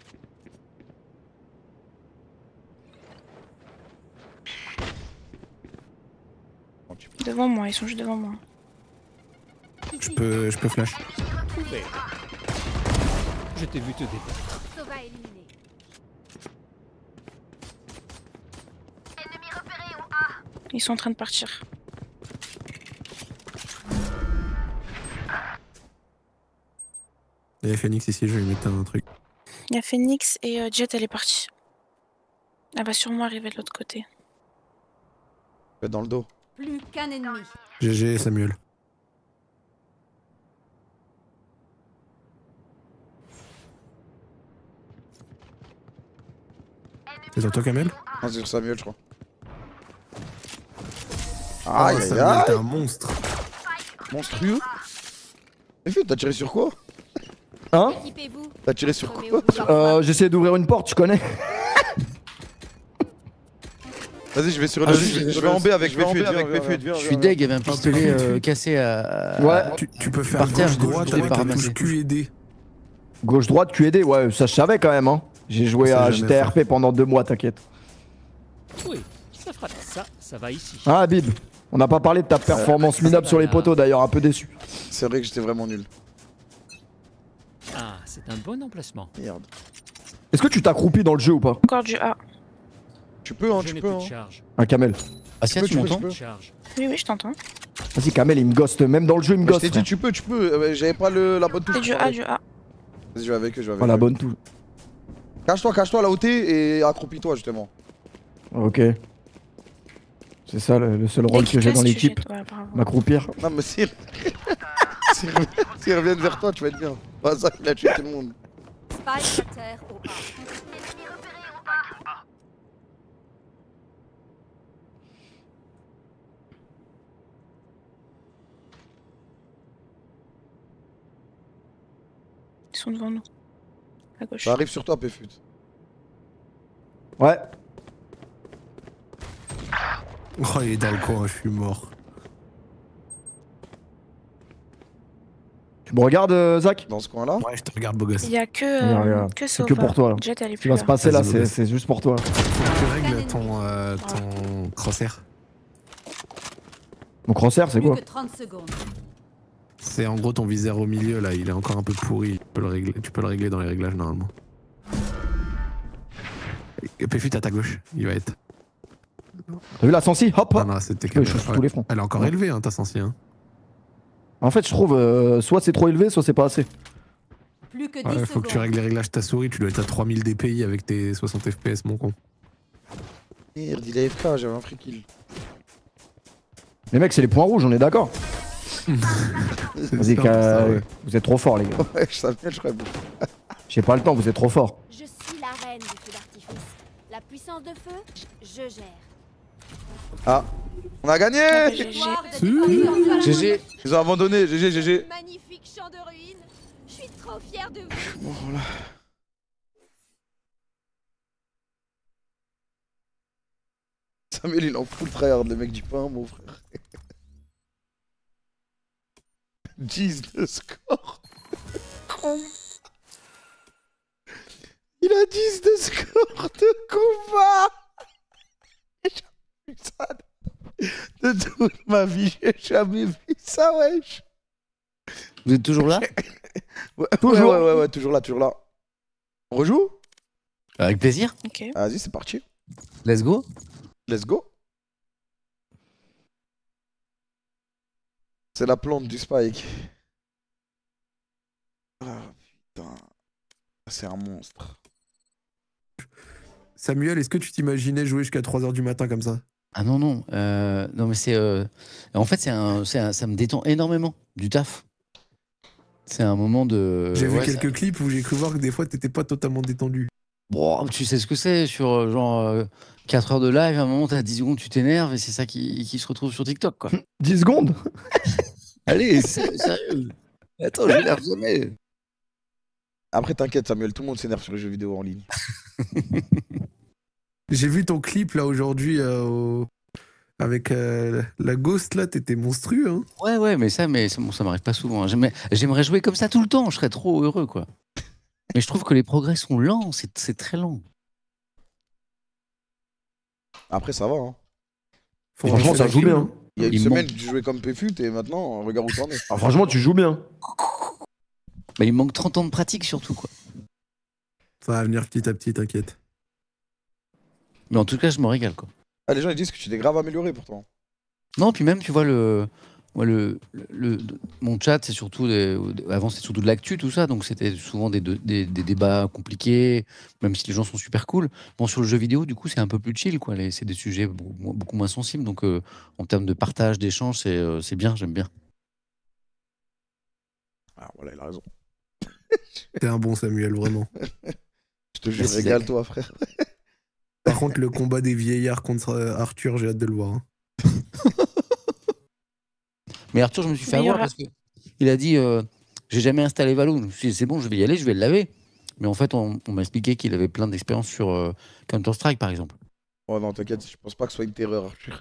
Bon, tu peux- Devant moi, ils sont juste devant moi. Je peux, je peux flash. Couvert. Je t'ai vu te débattre. Sova éliminé. Ils sont en train de partir. Il y a Phoenix ici, je vais lui mettre un truc. Il y a Phoenix et euh, Jet, elle est partie. Elle va sûrement arriver de l'autre côté. tu peux être dans le dos. Plus qu'un ennemi. G G, Samuel. C'est sur toi, Kamel? Non, c'est sur Samuel, je crois. Ah, Aïe aïe Samuel, t'es aïe. un monstre. Monstrueux. Mais fais, t'as tiré sur quoi? Hein? Équipez-vous. T'as tiré sur Remets quoi? au bout leur Euh, j'essaie d'ouvrir une porte, tu connais? Vas-y, je vais sur Ah, le. je- Je je vais en B vais- avec je vais en Béfut, B avec viens, Béfut, viens, Je viens, suis viens. deg, il y avait un pistolet euh, cassé à. Ouais. Tu, tu peux faire Par terre, gauche, droite je avec l'ai la pas touche ramassé. Q et D. Gauche-droite, Q et D, ouais, ça je savais quand même, hein. J'ai joué C'est à jamais J T R P fait. pendant deux mois, t'inquiète. Oui, ça fera ça, ça va ici. Ah, Bib, on n'a pas parlé de ta performance minable sur les poteaux d'ailleurs, un peu déçu. C'est vrai que j'étais vraiment nul. Ah, c'est un bon emplacement. Merde. Est-ce que tu t'accroupis dans le jeu ou pas? Encore du A. Tu peux, hein, Je tu n'ai peux. plus Hein. de charge. Un Kamel. Ah, si, Tu peux, tu tu peux, m'entends tu peux. Charge. Oui, oui, je t'entends. Vas-y, Kamel, il me ghost, même dans le jeu, il me Mais je ghost. t'ai dit, frère. tu peux, tu peux. euh, J'avais pas le, la bonne touche. C'est du A, du A. Vas-y, je vais avec eux, je vais avec Oh, la eux. bonne touche. Cache-toi, cache-toi là où t'es et accroupis-toi justement. Ok. C'est ça le, le seul rôle que j'ai Efficace, dans tu l'équipe. jettes, ouais, bravo. M'accroupir. Non, mais si. S'ils reviennent, s'ils reviennent vers toi, tu vas être bien. Pas ça, il a tué tout le monde. Spike à terre au A. Ils sont devant nous. À gauche. Ça arrive sur toi, Péfut. Ouais. Oh, il est dans le coin, je suis mort. Tu me regardes, euh, Zach? Dans ce coin-là. Ouais, je te regarde, beau gosse. Il y a que, Regarde, euh, regarde. que C'est Sova. que pour toi, là. Jet, elle est Ce qui plus va là. se passer là, Vas-y, c'est vas-y. c'est juste pour toi. Tu règles ton, euh, ton crosshair. Mon crosshair, c'est Plus quoi? que trente secondes. C'est en gros ton viseur au milieu là, il est encore un peu pourri. Tu peux le régler, tu peux le régler dans les réglages normalement. Et Péfut à ta gauche, il va être. T'as vu la sensi? Hop, Ah hop. non, c'était Je peux quand sur tous les fronts. Elle est encore Ouais. élevée, hein, ta sensi. Hein. En fait, je trouve euh, soit c'est trop élevé, soit c'est pas assez. Plus que dix Ouais, faut secondes. que tu règles les réglages de ta souris, tu dois être à trois mille D P I avec tes soixante F P S, mon con. Merde, il est F K, j'avais un free kill. Les mecs, c'est les points rouges, on est d'accord. Vas-y, C'est un peu ça, euh, ouais. vous êtes trop forts, les gars. Ouais, je savais, je crois. J'ai pas le temps, vous êtes trop forts. Je suis la reine du feu d'artifice. La puissance de feu, je gère. Ah, on a gagné. Ah, bah, G G. Victoire de Si. défenseur. G G. Ils ont abandonné, G G, G G. Magnifique champ de ruines. Je suis trop fière de vous. Bon, là. Samuel, il en fout le tryhard, le mec du pain, mon frère. dix de score. Il a dix de score de combat. J'ai jamais vu ça de toute ma vie. J'ai jamais vu ça, wesh. Vous êtes toujours là? Ouais, Toujours. ouais, ouais, ouais, ouais, toujours là, toujours là. On rejoue? Avec plaisir. Ok. Vas-y, c'est parti. Let's go. Let's go. C'est la plante du spike. Ah putain. C'est un monstre. Samuel, est-ce que tu t'imaginais jouer jusqu'à trois heures du matin comme ça? Ah non, non. euh, non, mais c'est. euh, En fait, c'est un, c'est un- ça me détend énormément du taf. C'est un moment de. J'ai vu ouais, ça- quelques clips où j'ai cru voir que des fois t'étais pas totalement détendu. Bon, tu sais ce que c'est sur euh, genre euh, quatre heures de live, à un moment, t'as dix secondes, tu t'énerves et c'est ça qui, qui se retrouve sur TikTok, quoi. dix secondes. Allez, c'est- sérieux. Attends, je l'énerve jamais. Après, t'inquiète, Samuel, tout le monde s'énerve sur les jeux vidéo en ligne. J'ai vu ton clip là aujourd'hui euh, au- avec euh, la Ghost là, t'étais monstrueux. Hein. Ouais, ouais, mais ça, mais ça, bon, ça m'arrive pas souvent. hein. J'aimerais j'aimerais jouer comme ça tout le temps, je serais trop heureux, quoi. Mais je trouve que les progrès sont lents, c'est c'est très lent. Après, ça va. Hein. Faut Franchement, racheter ça la joue clim, bien. hein. Il y a une Il semaine, manque- tu jouais comme Péfut et maintenant, regarde où t'en es. Ah, franchement, tu joues bien. Bah, il me manque trente ans de pratique, surtout, quoi. Ça va venir petit à petit, t'inquiète. Mais en tout cas, je me régale, quoi. Ah, les gens ils disent que tu t'es grave amélioré pourtant. Non, puis même, tu vois, le, moi, le, le, le- mon chat, c'est surtout. Des, avant, c'était surtout de l'actu, tout ça. Donc, c'était souvent des, des, des débats compliqués, même si les gens sont super cool. Bon, sur le jeu vidéo, du coup, c'est un peu plus chill, quoi. Les- C'est des sujets beaucoup, beaucoup moins sensibles. Donc, euh, en termes de partage, d'échange, c'est euh, c'est bien, j'aime bien. Ah, voilà, il a raison. T'es un bon Samuel, vraiment. Je te jure, Merci, régale-toi, frère. Par contre, le combat des vieillards contre euh, Arthur, j'ai hâte de le voir. hein. Mais Arthur, je me suis fait Mais il y avoir aura- parce que il a dit euh, j'ai jamais installé Valo. Je me suis dit, c'est bon, je vais y aller, je vais le laver. Mais en fait, on, on m'a expliqué qu'il avait plein d'expérience sur euh, Counter-Strike, par exemple. Oh non, t'inquiète, je pense pas que ce soit une terreur, Arthur.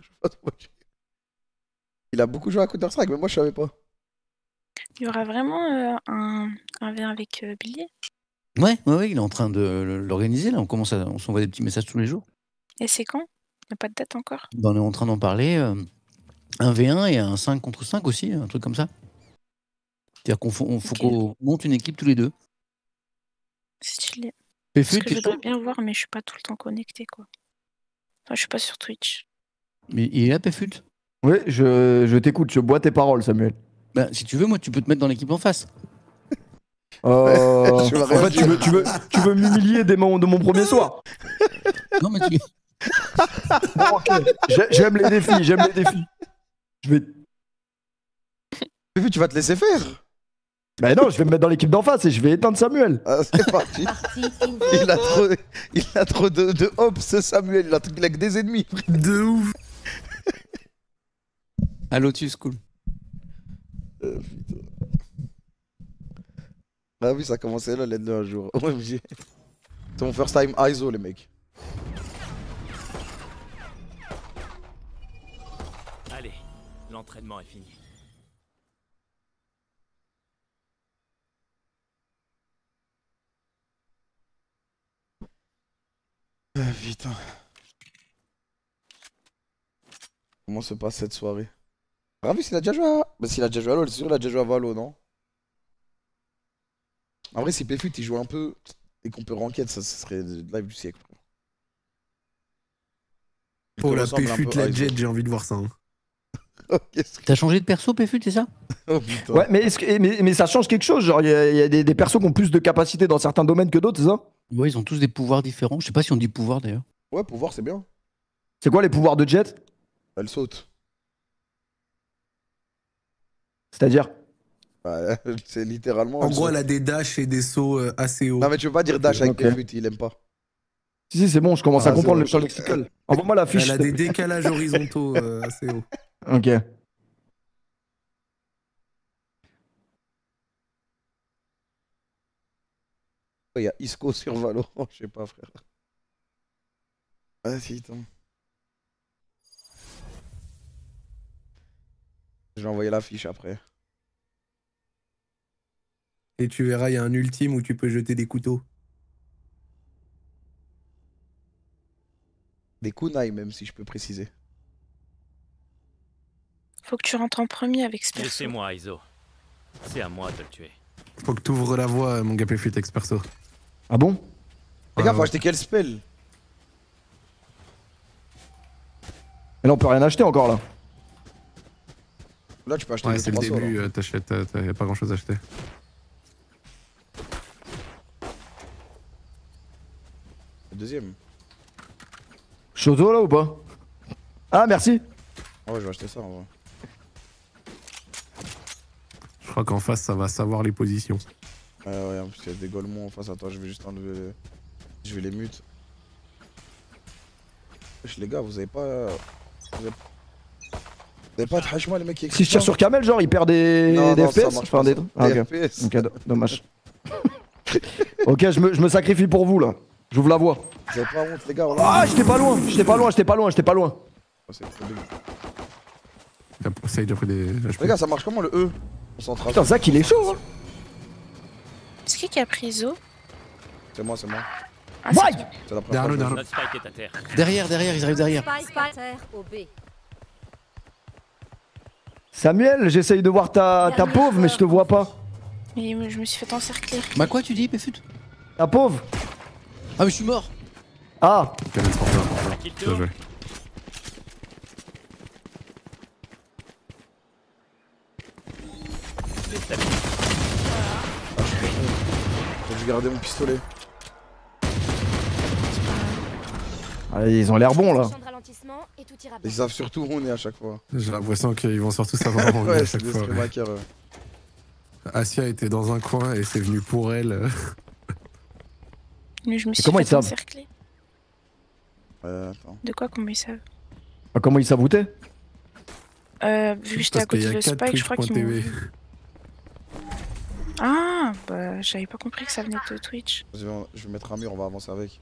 Il a beaucoup joué à Counter-Strike, mais moi je savais pas. Il y aura vraiment euh, un, un verre avec euh, Billy. Ouais, ouais, ouais, il est en train de l'organiser. Là, on commence à, on s'envoie des petits messages tous les jours. Et c'est quand? Il n'y a pas de date encore. Ben, on est en train d'en parler. euh, un v un et un cinq contre cinq aussi, un truc comme ça. C'est-à-dire qu'on faut, on faut Ok. qu'on monte une équipe tous les deux. C'est stylé. Péfu, Parce que t'es je voudrais chaud bien voir, mais je suis pas tout le temps connecté, quoi. Enfin, je suis pas sur Twitch. Mais il est là, Péfut. Oui, je, je t'écoute, je bois tes paroles, Samuel. Ben, si tu veux, moi, tu peux te mettre dans l'équipe en face. Euh, Je vais en rien fait, tu dire. veux, tu veux, tu veux m'humilier dès mon, de mon premier soir. Non, mais tu... Bon, ok. J'ai- J'aime les défis, j'aime les défis. Je vais. Péfut, tu vas te laisser faire. Bah non, je vais me mettre dans l'équipe d'en face et je vais éteindre Samuel. Ah, c'est parti. Partie Il a trop, il a trop de, de hop, ce Samuel. Il a, il a que des ennemis. De ouf. À Lotus, cool. Euh, putain. Ah oui, ça a commencé là, l'aide un jour. O M G. C'est mon first time I S O, les mecs. Allez, l'entraînement est fini. Ah putain. Comment se passe cette soirée? Ravi, s'il a déjà joué à... Bah s'il a déjà joué à LoL, c'est sûr il a déjà joué à Valo, non? En vrai, si Péfut il joue un peu et qu'on peut ranked, ça, ça serait le live du siècle. Il Oh te la ressemble un péfute, peu à la I S O. jet, j'ai envie de voir ça. hein. Oh, qu'est-ce que- T'as changé de perso, Péfut, c'est ça? oh, putain. Ouais, mais, est-ce que- mais, mais ça change quelque chose. Genre, il y, a- il y a des, des persos qui ont plus de capacité dans certains domaines que d'autres, c'est ça? Ouais, ils ont tous des pouvoirs différents. Je sais pas si on dit pouvoir d'ailleurs. Ouais, pouvoir, c'est bien. C'est quoi les pouvoirs de Jet? Elle saute. C'est-à-dire? Bah, c'est littéralement. En elle gros, saute. elle a des dashs et des sauts euh, assez hauts. Non, mais tu peux pas dire dash avec Ok. tes flûtes, il aime pas. Si, si, c'est bon, je commence Ah, à comprendre c'est le bon. champ lexical. Envoie-moi la fiche. Elle a s'il te des plaît. décalages horizontaux euh, assez hauts. Ok. Il y a Isco sur Valorant, je sais pas, frère. Vas-y, attends. Je vais envoyer la fiche après. Et tu verras, il y a un ultime où tu peux jeter des couteaux. Des kunai, même si je peux préciser. Faut que tu rentres en premier avec ce perso. Laissez-moi, Iso. C'est à moi de le tuer. Faut que tu ouvres la voie, mon gars Péfut ex perso. Ah bon? Les gars, Ouais, faut ouais. acheter quel spell? Mais là, on peut rien acheter encore là. Là, tu peux acheter Ouais, deux, c'est le trois sauts, début, là. euh, t'achètes, euh, t'as- y a pas grand chose à acheter. Le deuxième. Chozo là ou pas? Ah, merci. Ah ouais, je vais acheter ça en vrai. Je crois qu'en face, ça va savoir les positions. Ouais, ouais, parce qu'il y a des golemons en face à toi, je vais juste enlever. les- Je vais les mute. Wesh, les gars, vous avez pas. Vous avez, vous avez pas de hachma, les mecs qui Si je tire sur Kamel, genre il perd des, Non, des non, ça F P S. marche Enfin, pas, des... ça. Ah, Des ok. F P S. Ok, do- dommage. Ok, je me, je me sacrifie pour vous là. J'ouvre la voie. Vous avez pas honte, les gars, voilà. Ah, j'étais pas loin, j'étais pas loin, j'étais pas loin, j'étais pas loin. Oh, c'est trop dégueu. Ça a déjà pris des. Les gars, ça marche comment le E? Concentration. Putain, Zach il est chaud. Hein. C'est qui qui a pris Zo? C'est moi, c'est moi. Ah, c'est Why? toi. C'est la première Derrière fois nous, que je derrière Notre spike est à terre. Derrière, derrière, ils arrivent derrière. Spike par terre au B. Samuel, j'essaye de voir ta, ta pauvre, mais je te vois pas. Mais je me suis fait encercler. Bah quoi tu dis, Péfut? Ta pauvre? Ah mais je suis mort. Ah, Kamel Sporter. Kill Bien tour. joué. J'ai dû garder mon pistolet. ah, ils ont l'air bons là. Champ de ralentissement et tout ira bien. Ils savent surtout où on est à chaque fois. J'ai l'impression qu'ils vont surtout savoir où on est Ouais, à c'est chaque des fois. stream ouais. hackers. euh. Asia était dans un coin et c'est venu pour elle. euh. Mais je me suis comment fait ils savent? encercler. Ouais, attends. De quoi, comment ils savent? Ah, comment ils savoutait? Euh, vu que j'étais à Parce qu'il y côté a de quatre Spike, je crois qu'ils m'ont Twitch.tv. vu. Ah, bah j'avais pas compris que ça venait de Twitch. Je vais, je vais mettre un mur, on va avancer avec.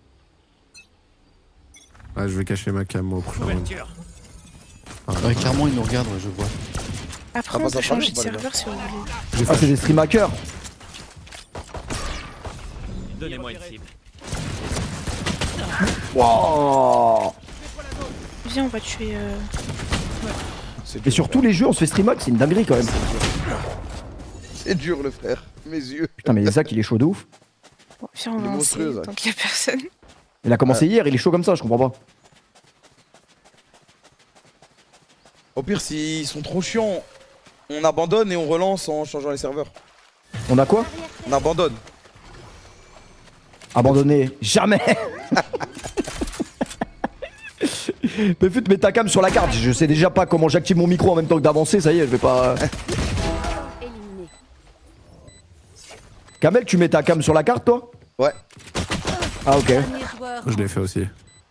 Ah, je vais cacher ma cam au prochain round. Ouverture. Ouais, clairement ils nous regardent, ouais, je vois. Après, Ah, on bah, ça peut changer de parle, pas, les serveur si vous voulez. J'ai Ah, c'est des stream hackers. Donnez-moi une cible. Wow. Viens, on va tuer. Euh... C'est Et dur, sur tous frère. les jeux, on se fait stream hack, c'est une dinguerie quand même. C'est dur, le frère. Mes yeux. Putain, mais Zach il est chaud de ouf. Bon, viens, on Il est va monstrueux, lancer Zach. tant qu'il y a personne. Il a commencé hier, il est chaud comme ça, je comprends pas. Au pire, s'ils sont trop chiants, on abandonne et on relance en changeant les serveurs. On a quoi? On abandonne. Abandonné. Jamais. Péfut, mets ta cam sur la carte. Je sais déjà pas comment j'active mon micro en même temps que d'avancer, ça y est, je vais pas. Éliminé. Kamel, tu mets ta cam sur la carte toi? Ouais. Ah ok. Dernier joueur. Je l'ai fait aussi.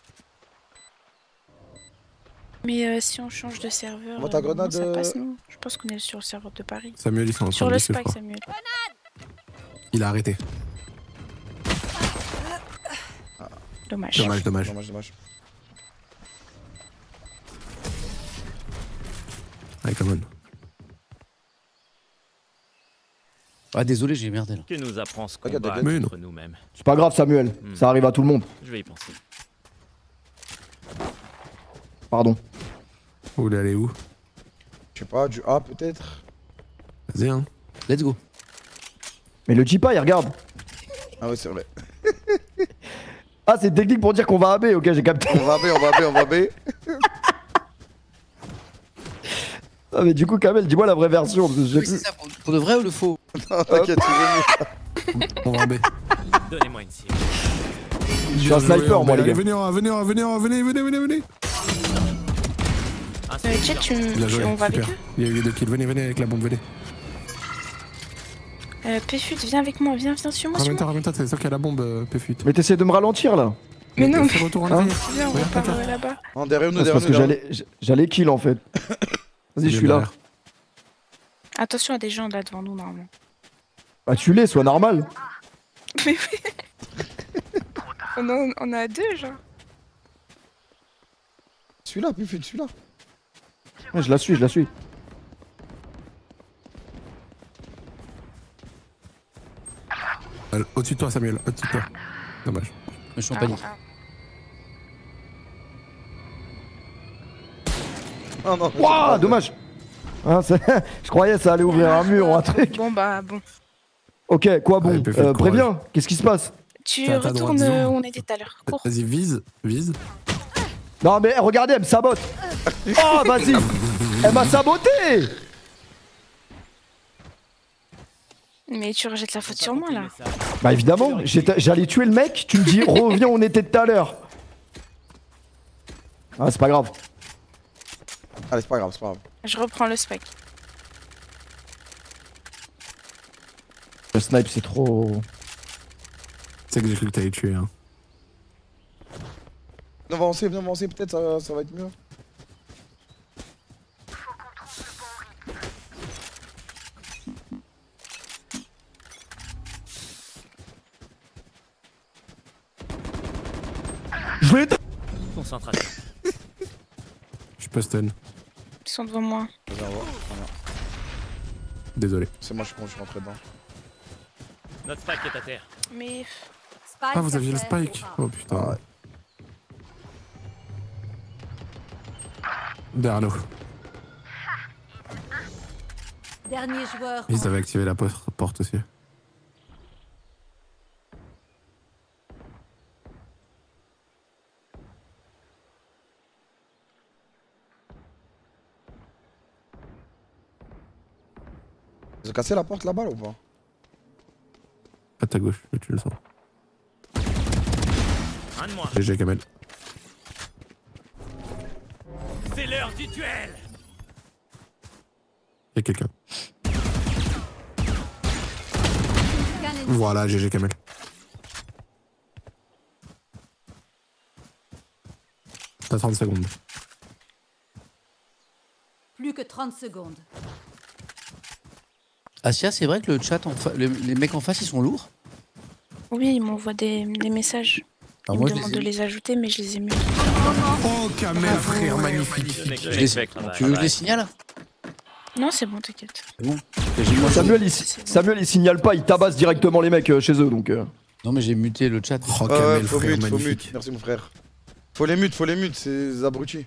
Mais euh, si on change de serveur, Moi, ta euh, grenade, ça passe, euh, non? Je pense qu'on est sur le serveur de Paris. Samuel, ils sont en train Sur de le laisser, je Spike, crois. Samuel. Il a arrêté. Dommage. Dommage, dommage. Dommage, dommage. Allez, come on. Ah désolé, j'ai merdé là. Que nous apprend ce Regarde, combat mais non. contre nous-mêmes. C'est pas grave Samuel, Hmm. ça arrive à tout le monde. Je vais y penser. Pardon. Vous voulez aller où? Je sais pas, du A peut-être. Vas-y, hein. Let's go. Mais le Jipa il regarde. Ah ouais, c'est vrai. Ah c'est une technique pour dire qu'on va à B, ok j'ai capté. On va B, on va B, on va B. Ah mais du coup Kamel, dis-moi la vraie version. Parce que je sais Oui, c'est plus. ça, pour, pour de vrai ou le faux? Non, t'inquiète, tu veux mieux. On va en B. Donnez-moi une cible. Je suis un sniper, moi, les gars. Venez, venez, venez, venez, venez, venez, venez. Euh, Jet, tu, Bien tu joué, on va super. avec eux. Il y a eu deux kills, venez, venez avec la bombe, venez. euh, Péfut, viens avec moi, viens, viens sur moi, sur Ramène-toi, moi. ramène-toi, c'est sûr qu'il y a la bombe, euh, Péfut. Mais t'essaies de me ralentir là. Mais non, Fais mais retour en Hein arrière. viens, on Regarde, part regarde. euh, là-bas. Non, derrière nous, C'est derrière parce nous. que derrière j'allais j'allais kill en fait. Vas-y, je suis là. Attention à des gens là devant nous, normalement. Bah tu l'es, sois normal. Mais oui. on, a, on a deux, genre. nous. Celui-là, Pufut, celui-là. Ouais, je la suis, je la suis. Euh, Au-dessus de toi, Samuel, au-dessus de toi. Dommage. Mais je suis en Ah, panique. ah. Ah non, Wouah, dommage. Hein, c'est- je croyais ça allait ouvrir un mur ou un truc. Bon, bah, bon. Ok, quoi bon Ouais, peut faire euh, le courage. Préviens, qu'est-ce qui se passe? Tu C'est à ta retournes droite, euh, disons. où on était tout à l'heure. Cours. Vas-y, vise, vise. Non mais regardez, elle me sabote. Oh vas-y. Elle m'a saboté. Mais tu rejettes la faute sur moi, là. Bah évidemment, j'étais- j'allais tuer le mec, tu me dis reviens où on était tout à l'heure. Ah c'est pas grave. Allez, c'est pas grave, c'est pas grave. Je reprends le spike. Le snipe c'est trop... C'est que j'ai cru que t'allais tuer, hein. Viens avancer, viens avancer, peut-être ça, ça va être mieux. Je vais... Concentration. Je peux stun. Ils sont devant moi. Viens voir. Voilà. Désolé. C'est moi, je suis je suis rentré dedans. Notre spike est à terre. Mais... Ah, vous aviez le spike. Oh putain. Ah ouais. Derrière nous. Dernier joueur. Ils avaient activé la porte porte aussi. Ils ont cassé la porte là-bas là, ou pas? À ta gauche, tu le sens. Un de moins. G G Kamel. C'est l'heure du duel. Y'a quelqu'un. Voilà, G G Kamel. T'as trente secondes. Plus que trente secondes. Asia, c'est vrai que le chat, en fa- le- les mecs en face, ils sont lourds. Oui, ils m'envoient des, des messages. Alors Ils moi, me je demandent les de ai- les ajouter, mais je les ai mis. Oh, Kamel, frère, magnifique. Ce mec je fait les- exprès, Tu travail. veux que je les signale? Non, c'est bon, t'inquiète. C'est bon. J'ai muté- Samuel il, C'est bon. Samuel il signale pas, il tabasse directement les mecs euh, chez eux donc... euh. Non, mais j'ai muté le chat. Oh, Ouais, Kamel, ouais, faut frère, mute, faut mute. magnifique. Merci mon frère. Faut les mute, faut les mute, c'est des abrutis.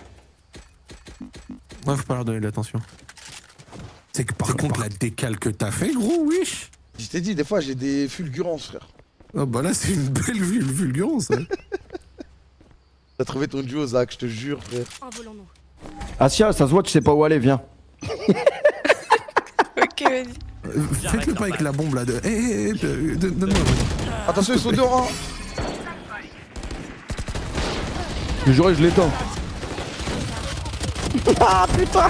Ouais, faut pas leur donner de l'attention. C'est que par contre, la décale que t'as fait, gros, wesh. Je t'ai dit, des fois j'ai des fulgurances, frère. Oh, bah là, c'est une belle vul- fulgurance. hein. T'as trouvé ton duo, Zach, je te jure, frère. Envolons-nous. Asia, ça se voit, tu sais pas où aller, viens. Ok, vas-y. Euh, Faites-le pas avec la bombe là. De... Eh, eh, eh, de- de- donne-moi. Attention, ils sont dehors, hein. Je te jure, je l'éteins. Ah putain.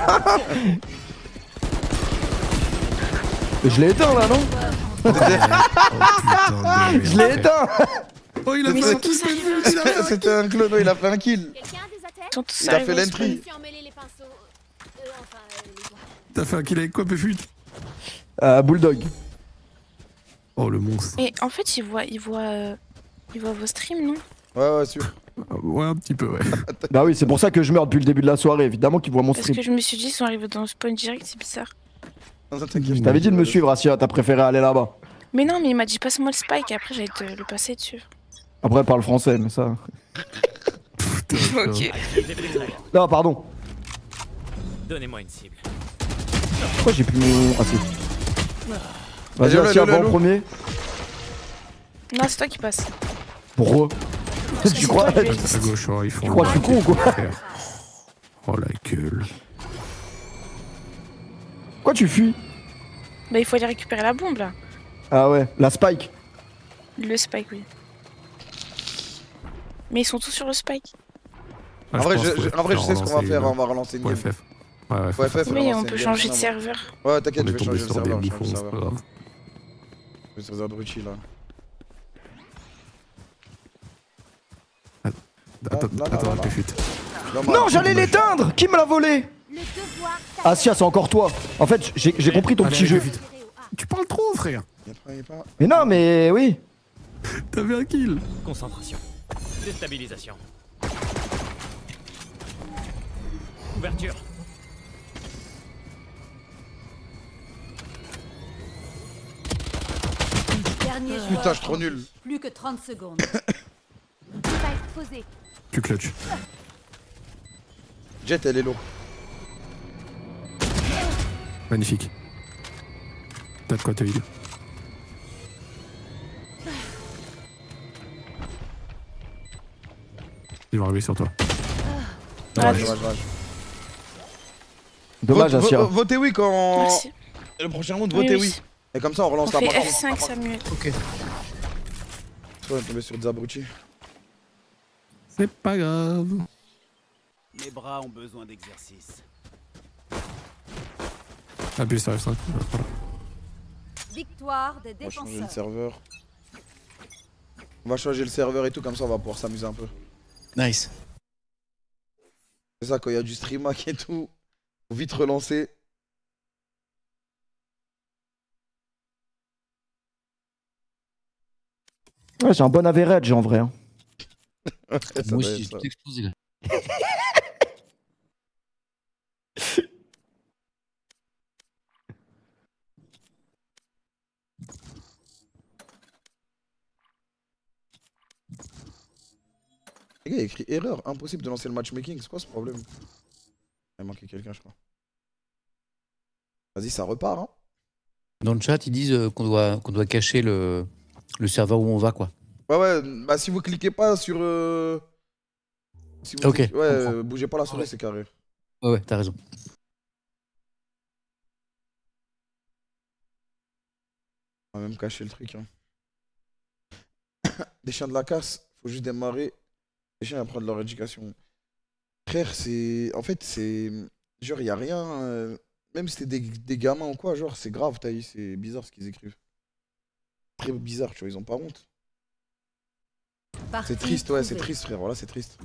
Je l'ai éteint là, non? Oh, putain, de Je merde. l'ai éteint. Oh, il a Mais ils fait sont un tous kill. arrivés. Il a fait un C'était un clono, il a fait un kill. Quelqu'un a des attaques? Ils sont tous Il a arrivés fait au l'entry. spawn. Je suis emmêlé les pinceaux. Euh, enfin, euh, les doigts. T'as fait un kill avec quoi, Péfut? Euh, Bulldog. Oh, le monstre. Et en fait, ils voient, ils voient, euh, ils voient vos streams, non? Ouais, ouais, sûr. Ah, Ouais, un petit peu, ouais. Bah oui, c'est pour ça que je meurs depuis le début de la soirée, évidemment qu'ils voient mon Parce stream. que je me suis dit, ils sont arrivés dans le spawn direct, c'est bizarre. Non, ça, t'inquiète. Je t'avais dit de me suivre, Asia, t'as préféré aller là-bas. Mais non, mais il m'a dit passe-moi le spike, et après j'allais te le passer dessus. Après, elle parle français, mais ça... Ok. Activez les traits. Non, pardon. Donnez-moi une cible. Pourquoi j'ai plus mon... Ah si. Vas-y, Allez, Asia, allez, va en allez. premier. Non, c'est toi qui passes. Pourquoi? Parce que Tu c'est crois... toi, je lui ai À dit. gauche, oh, ils font. Tu crois que je suis con ou quoi? Oh, la gueule. Pourquoi tu fuis? Bah, il faut aller récupérer la bombe là. Ah ouais, la spike. Le spike, oui. Mais ils sont tous sur le spike. Ah, En vrai, pense je, faut je- en vrai, je sais ce qu'on va relancer faire, une- on va relancer une Ouais, game. F F. Ouais, ouais, Ouais, F F, Oui, relancer on une peut game, changer de sinon, serveur. Ouais, t'inquiète, On je est vais tombé changer le sur des serveur. Je bouffons, change le c'est pas serveur. grave. Je vais sur Zadrucci là. Attends, là, là, attends, là, là. t'es fuite. Non, j'allais l'éteindre. Qui me l'a volé? Le devoir Asia, c'est encore toi. En fait, j'ai j'ai compris ton Allez, petit allez, jeu. vite. Tu parles trop, frère. Y'a pas, y'a pas. Mais non, mais oui. T'avais un kill. Concentration. Déstabilisation. Ouverture. dernier joueur. Putain, je suis trop nul. Plus que trente secondes. Spike posé. Tu clutch. Jet, elle est low. Magnifique. T'as de quoi te heal. Ils vont arriver sur toi. Ah, Dommage, oui. dommage, dommage. Dommage, Vote- Asia. vo- Votez oui quand. Merci. Le prochain round, Oui, votez oui. oui. Et comme ça, on On relance la fait partie. F cinq, Samuel. Ok. On est tombé sur Zabrucci. C'est pas grave. Mes bras ont besoin d'exercice. Appuie sur F cinq. Voilà. Victoire des On va changer le défenseurs. serveur. On va changer le serveur et tout, comme ça on va pouvoir s'amuser un peu. Nice. C'est ça, quand il y a du stream hack et tout, faut vite relancer. Ouais, j'ai un bon average en vrai. hein. Ouais, ça Moi doit aussi, être j'ai ça. tout explosé là. Les gars, il y a écrit erreur, impossible de lancer le matchmaking, c'est quoi ce problème? Il manquait quelqu'un, je crois. Vas-y, ça repart, hein. Dans le chat, ils disent euh, qu'on doit, qu'on doit cacher le, le serveur où on va, quoi. Ouais, ouais, bah si vous cliquez pas sur. Euh... Si vous Ok, cliquez- Ouais, je comprends. euh, bougez pas la souris, Ouais. c'est carré. Ouais, ouais, t'as raison. On va même cacher le truc, hein. Des chiens de la casse, faut juste démarrer. Les chiens apprennent leur éducation. Frère, c'est. En fait, c'est. Genre, y a rien. euh, Même si c'était des, des gamins ou quoi, genre, c'est grave, Taï, c'est bizarre ce qu'ils écrivent. Très bizarre, tu vois, ils ont pas honte. C'est triste, ouais, c'est triste, frère, voilà, c'est triste.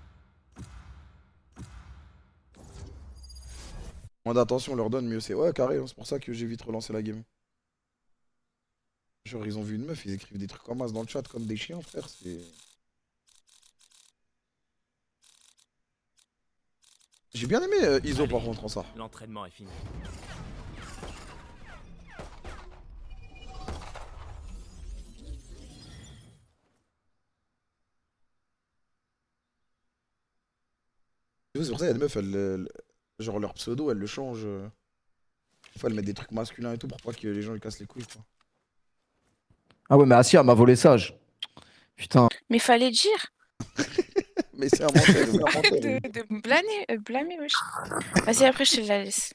Moins d'attention on leur donne, mieux c'est. Ouais, carré, hein, c'est pour ça que j'ai vite relancé la game. Genre, ils ont vu une meuf, ils écrivent des trucs en masse dans le chat comme des chiens, frère, c'est. J'ai bien aimé euh, Iso par contre en ça. L'entraînement est fini. C'est pour ça qu'il y a des meufs, elles, elles- genre leur pseudo, elles le changent. euh. Des fois, elles mettent des trucs masculins et tout pour pas que les gens ils cassent les couilles, quoi. Ah ouais, mais Asia m'a volé sage. Putain. Mais fallait dire Mais c'est un menteur, c'est un menteur. de, de me blâmer, euh, blâmer, wesh. Vas-y, après, je te la laisse.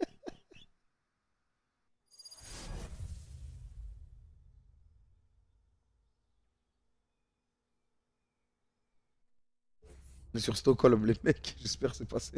On est sur Stockholm, les mecs, j'espère que c'est passé.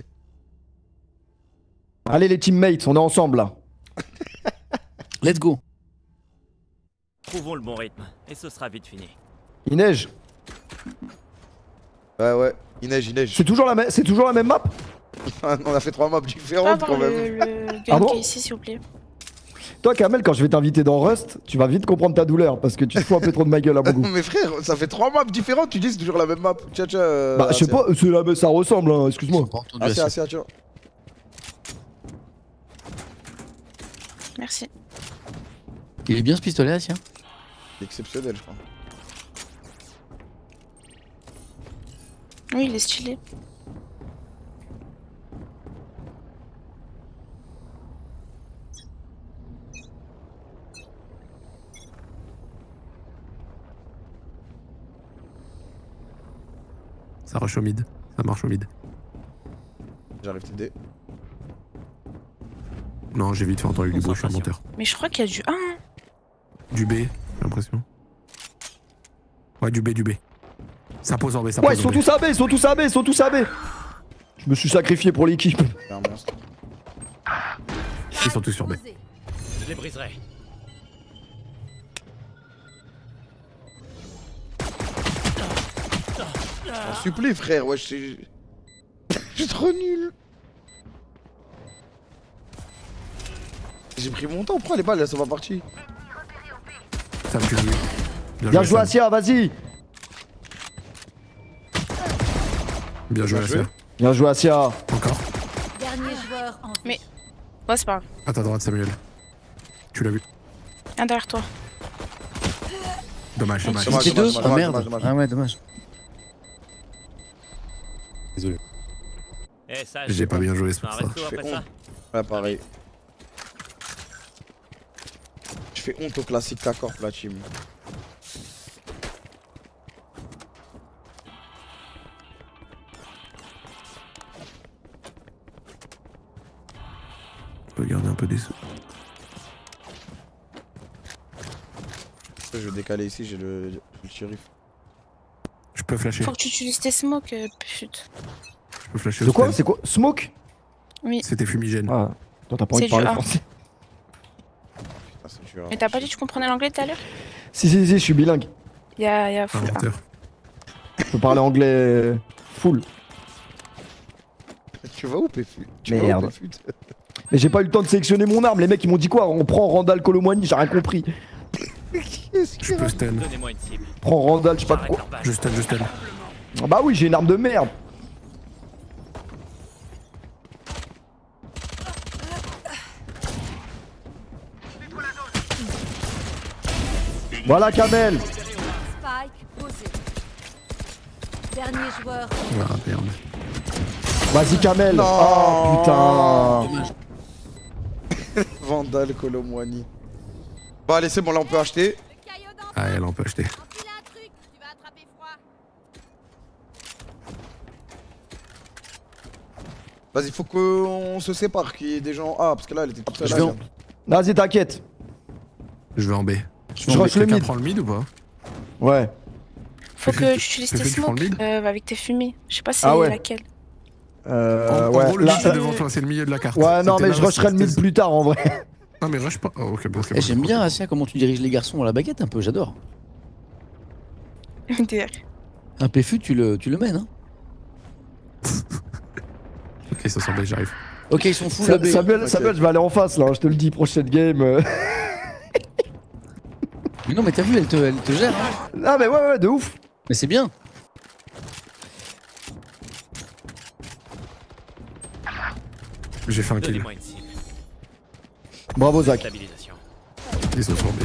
Allez les teammates, on est ensemble là. Let's go. Trouvons le bon rythme et ce sera vite fini. Il neige. Ouais, ouais, il neige, il neige. C'est toujours, la même- c'est toujours la même map? On a fait trois maps Pas différentes quand avoir même. le, le gun Ah bon qui est ici, s'il vous plaît. Toi Kamel, quand je vais t'inviter dans Rust, tu vas vite comprendre ta douleur parce que tu te fous un peu trop de ma gueule à mon goût. Mais frère, ça fait trois maps différentes, tu dis c'est toujours la même map. Tiens, tiens. euh, Bah je sais Asia. pas, c'est la- ça ressemble, hein, excuse-moi. Pas entendu Asia, assez. Asia, tiens. Merci. Il est bien ce pistolet, Asia. C'est exceptionnel, je crois. Oui, il est stylé. Ça rush au mid. Ça marche au mid. J'arrive t'aider. Non, j'ai vite fait entendu du bruit, je suis un menteur. Mais je crois qu'il y a du un. hein. Du B, j'ai l'impression. Ouais, du B, du B. Ça pose en B, ça Ouais, pose ils sont en B. tous A B, ils sont tous A B, ils sont tous A B. Je me suis sacrifié pour l'équipe. C'est un monstre. Ils sont tous sur B. Posé. Je les briserai. J'en supplie, frère. Ouais, je suis. Je suis trop nul. J'ai pris mon temps. Pourquoi les balles elles sont pas parties? Ça me tue. Bien joué, Sam. Asia, vas-y. Bien joué, Bien joué. Asia. Bien joué, Asia. Encore. Dernier joueur en vie. Mais- Ouais, c'est pas grave. À ta droite, Samuel. Tu l'as vu. Un derrière toi. Dommage, dommage. Dommage, C'était deux. dommage, Ah dommage, merde. dommage, dommage. Ah ouais, dommage. Désolé. Eh, ça, J'ai pas bien joué, c'est Un pour ça. resto Je fais après ça. honte. Ouais, pareil. Je fais honte au classique d'accord, la team. Je peux garder un peu des sous. Je vais décaler ici, j'ai le, le shérif. Je peux flasher. Faut que tu utilises tes smokes, euh, chut. Je peux flasher. De quoi? Hostel. C'est quoi? Smoke? Oui. C'était fumigène. Ah, toi t'as pas envie de C'est du parler A. français. Putain, c'est dur. Mais t'as pas dit que tu comprenais l'anglais tout à l'heure? Si, si, si, je suis bilingue. Y'a y a full A. Inventeur. Je peux parler anglais full. Tu vas où, Péfut? Tu vas où, Merde. Péfut? Mais j'ai pas eu le temps de sélectionner mon arme. Les mecs ils m'ont dit quoi? On prend Randall Colomwani, j'ai rien compris. Je peux stun. Donnez-moi une cible. Prends Randall, je sais pas J'arrête quoi. leur balle. Je stun, je stun. Ah bah oui, j'ai une arme de merde. Voilà Kamel. Spike posé. Dernier joueur. Ah merde. Vas-y Kamel. Non. Oh putain. Vandal Colomwani. Bon, allez, c'est bon, là on peut acheter. Le caillot dans Ah, elle, on peut acheter. Enfile un truc, tu vas attraper froid. Vas-y, faut qu'on se sépare, qu'il y ait des gens. Ah, parce que là, elle était toute seule. Je là, vais en- viens. Vas-y t'inquiète. Je vais en B. Je rush le Quelqu'un mid. prend le mid ou pas? Ouais. Faut Fais- que fais- tu utilises fais- tes fais- tu prends le smokes mid euh, avec tes fumées. Je sais pas c'est Ah ouais. laquelle. Euh, en, en ouais. gros, le là- mid c'est devant toi, c'est le milieu de la carte. Ouais, non, C'était mais je là, rusherai le c'était- mid plus tard en vrai. Non, mais rush pas. Oh, ok, bon, ok. Eh, bon. J'aime bien, Asia, comment tu diriges les garçons à la baguette un peu, j'adore. Un P F U, tu le, tu le mènes, hein. Ok, ça sent bien, j'arrive. Ok, ils sont fous là. Sa- Samuel, Samuel, je vais aller en face là, je te le dis, prochaine game. euh. Mais non, mais t'as vu, elle te, elle te gère, hein. Ah, mais ouais, ouais, de ouf. Mais c'est bien. J'ai fait un kill. Donnez-moi une cible. Bravo, Zach. Stabilisation. Ils sont sur B.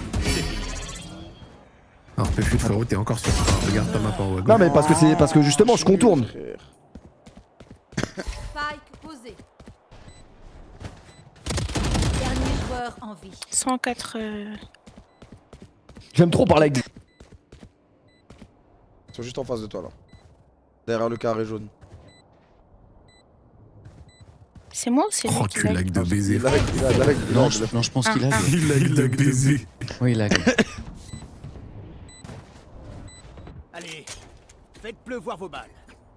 Alors, P F U, frérot, t'es encore sur. Regarde ta map en haut. à Non, gauche. mais parce que c'est parce que justement, je contourne. Frère. Spike posé. Dernier joueur en vie. cent quatre. Euh... J'aime trop parler avec des. Ils sont juste en face de toi là. Derrière le carré jaune. C'est moi ou c'est lui Oh, qui tu lag lag de baiser. Il a- il a- il a- il a- Non, je, non, je pense qu'il a. Il lag de baiser. Oui, il a. Allez, faites pleuvoir vos balles.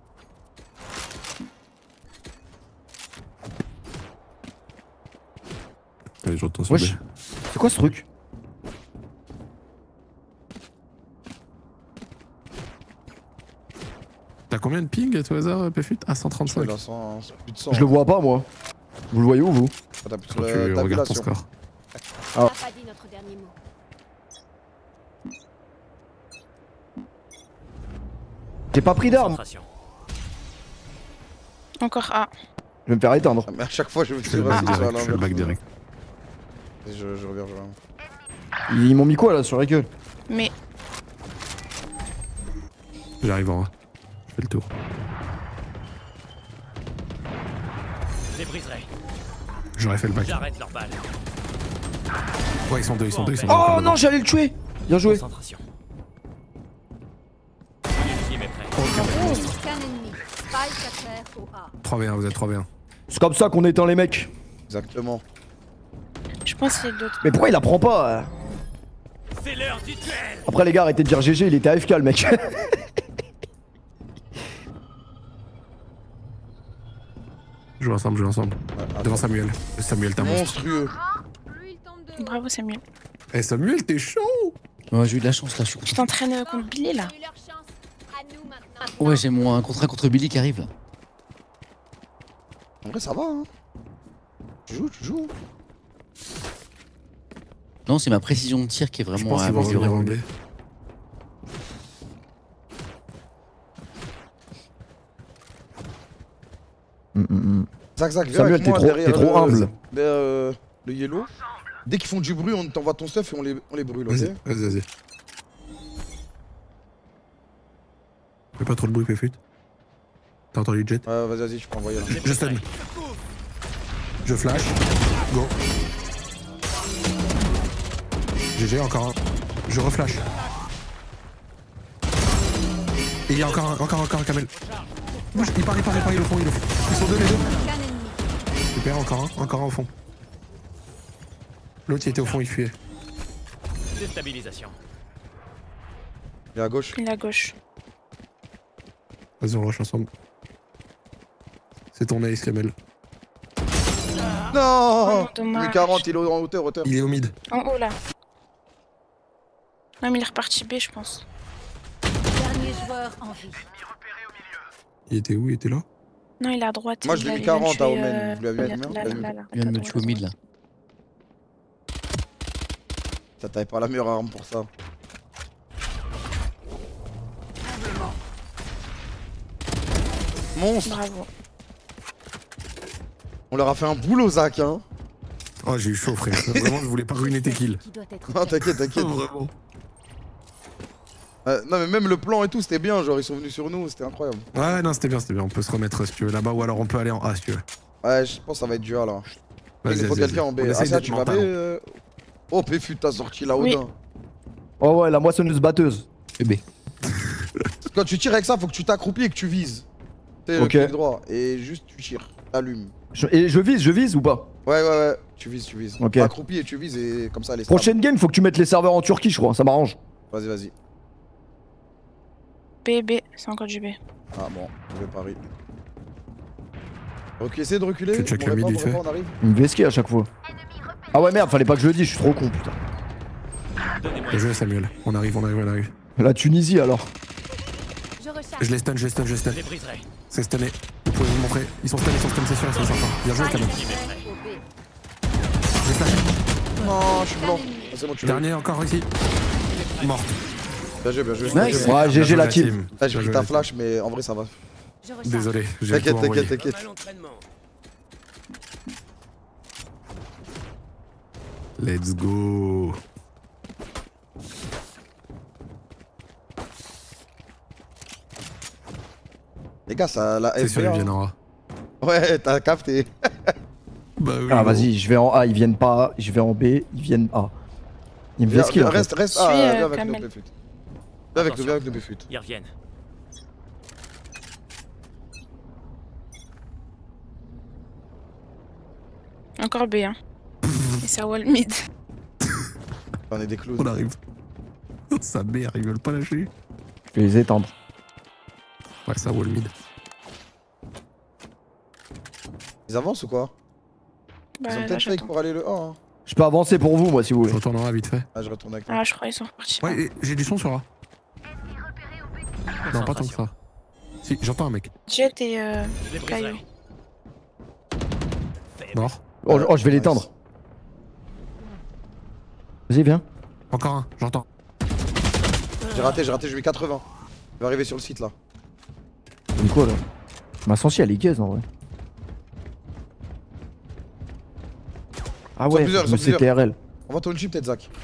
Allez, je retourne sur Wesh. B. C'est quoi ce truc? T'as combien de ping à tout hasard, P F U? Ah, Je cent trente-cinq. suis là, cent- plus de cent. Je le vois pas, moi. Vous le voyez où, vous? Ah, t'as plus de Quand tu euh, regardes ton tabulation. score. Ah. On n'a pas dit notre dernier mot. J'ai pas pris d'arme. Concentration. Encore A. Je vais me faire éteindre. Ah, mais à chaque fois, je me Je suis fais le back resté sur direct. Je fais le back l'inverse. direct. Et Je, je reviens, je reviens. Ils m'ont mis quoi là sur la gueule? Mais J'arrive en A. Je fais le tour. Je les briserai. J'aurais fait le back. J'arrête leur balle. Ouais, ils sont deux, ils sont deux, ils sont deux. Oh encore non, j'allais le tuer. Bien joué. Concentration. L'ultime est prêt. Aucun ennemi. Spike à terre au A. trois v un, vous êtes trois v un. C'est comme ça qu'on éteint les mecs. Exactement. je pense qu'il y a d'autres. Mais pourquoi il apprend pas? euh C'est l'heure du duel. Après, les gars, arrêtez de dire G G, il était A F K le mec. Joue ensemble, joue ensemble. Ouais, devant Samuel. Samuel, t'as monstre. Monstrueux. Bravo Samuel. Eh Samuel, t'es chaud. Ouais, j'ai eu de la chance là, je suis Tu content. t'entraînes contre Billy là? Ouais, j'ai mon un contre un contre Billy qui arrive là. En vrai, ça va, hein. Tu joues, tu joues. Non, c'est ma précision de tir qui est Je vraiment pense qu'ils vont améliorée. revenir en B. Hum, hum, hum. Zach, Zach, viens Samuel, avec t'es moi trop, derrière t'es trop le- humble. Derrière euh, le yellow. Dès qu'ils font du bruit, on t'envoie ton stuff et on les, on les brûle, ok? Vas-y, vas-y, vas-y. Fais pas trop de bruit, Péfut. T'as entendu Jet? Ouais, vas-y, vas-y, je peux envoyer là. Je stun. Je flash. Go. G G, encore un. Je reflash. Et il y a encore un, encore un, encore un Kamel. Bouge, il part, il part, il part, il le font, il le font. Ils sont deux les deux. Super, encore un, encore un au fond. L'autre il était au fond, il fuyait. Déstabilisation. Il est à gauche. Il est à gauche. Vas-y, on rush ensemble. C'est ton ace, Kamel. Non, Oh, dommage. Il est quarante, il est en hauteur, hauteur. Il est au mid. En haut là. Non mais il est reparti B je pense. Dernier joueur en vie. Il était où? Il était là? Non il est à droite. Moi, je il l'ai a- mis il vient de quarante à tuer, Omen. euh, Vous l'avez mis à là, combien? là, là, là, Il vient de me à tuer au droite, mid à là. droite. Ça t'avais pas la meilleure arme pour ça. Monstre. Bravo. On leur a fait un boulot, Zach, hein. Oh, j'ai eu chaud, frère. Vraiment, je voulais pas ruiner tes kills. Qui doit être Non, t'inquiète, t'inquiète. Vraiment. Euh, non, mais même le plan et tout, c'était bien. Genre, ils sont venus sur nous, c'était incroyable. Ouais, non, c'était bien, c'était bien. On peut se remettre si tu veux là-bas ou alors on peut aller en A si tu veux. Ouais, je pense que ça va être dur là. Vas-y, Il faut vas-y, quelqu'un en B. vas-y. On Ah, essaye ça, d'être tu vas B. mental. euh, Oh, Péfut, t'as sorti là, Oui. Odin. Oh ouais, la moissonneuse batteuse. Et B. Quand tu tires avec ça, faut que tu t'accroupis et que tu vises. Tu sais, le Ok. clic droit. Et juste, tu tires. T'allumes. Je- et je vise, je vise ou pas? Ouais, ouais, ouais. Tu vises, tu vises. Ok. Accroupi et tu vises et comme ça, les stabs. Prochaine game, faut que tu mettes les serveurs en Turquie, je crois. Ça m'arrange. Vas-y, vas-y. B B. C'est encore du B. Ah bon, je vais pari. Ok, essaye de reculer. Tu check On le mid répond, vite on répond, fait. on arrive. Il me vesquait à chaque fois. Ah ouais, merde, fallait pas que je le dise, je suis trop con, putain. Bien joué, Samuel. On arrive, on arrive, on arrive. La Tunisie alors. Je recharge. Je les stun, je les stun, je les stun. Je les briserai. C'est stunné. Vous pouvez vous montrer. Ils sont stun, ils sont stun, c'est sûr, ils sont sympas. Bien joué, Kamel. Au B. J'ai flash. Non, je suis blanc. Ah, c'est bon, tu l'as. Dernier encore ici. Morte. Bien joué, bien joué. Nice. Bien joué. Ouais, G G Bien la joué, team. team. Ah, j'ai Bien pris joué, ta la flash, mais en vrai, ça va. Je recharge. team. Désolé, j'ai T'inquiète, tout t'inquiète, envoyé. t'inquiète. Mal entraînement. Let's go. Les gars, ça la C'est F sûr, B ils A. viennent en A. Ouais, t'as capté. Bah oui. Ah gros. vas-y, je vais en A, ils viennent pas A. Je vais en B, ils viennent A. Ils me Viens, vesquent en fait. Reste, reste. Suis, Ah, euh, viens avec nous, Kamel. Péfut. Viens avec nous, viens avec nous, Péfut. Ils reviennent. Encore B hein. Et ça wall mid. On est des clowns. On arrive. Sa mère, ils veulent pas lâcher. Je vais les éteindre. Ouais, ça wall mid. Ils avancent ou quoi? Bah Ils ont là peut-être fake j'attends. pour aller le A. Hein. Je peux avancer pour vous, moi, si vous Je voulez. retourne en A vite fait. Ah, je retourne avec toi. Ah je crois qu'ils sont repartis. Ouais, et j'ai du son sur A. Non, pas tant que ça. Si, j'entends un mec. Jet et euh, Je les Caillou. briserai. Faible. Mort. Oh, oh, je vais Nice. l'éteindre. Vas-y, viens. Encore un, j'entends. J'ai raté, j'ai raté, je lui ai quatre-vingts. Il va arriver sur le site là. C'est quoi là? Ma sensi elle est gaze en vrai. Ah sont ouais, plusieurs, ils mais sont c'est T R L. On va tourner une chip peut-être, Zach.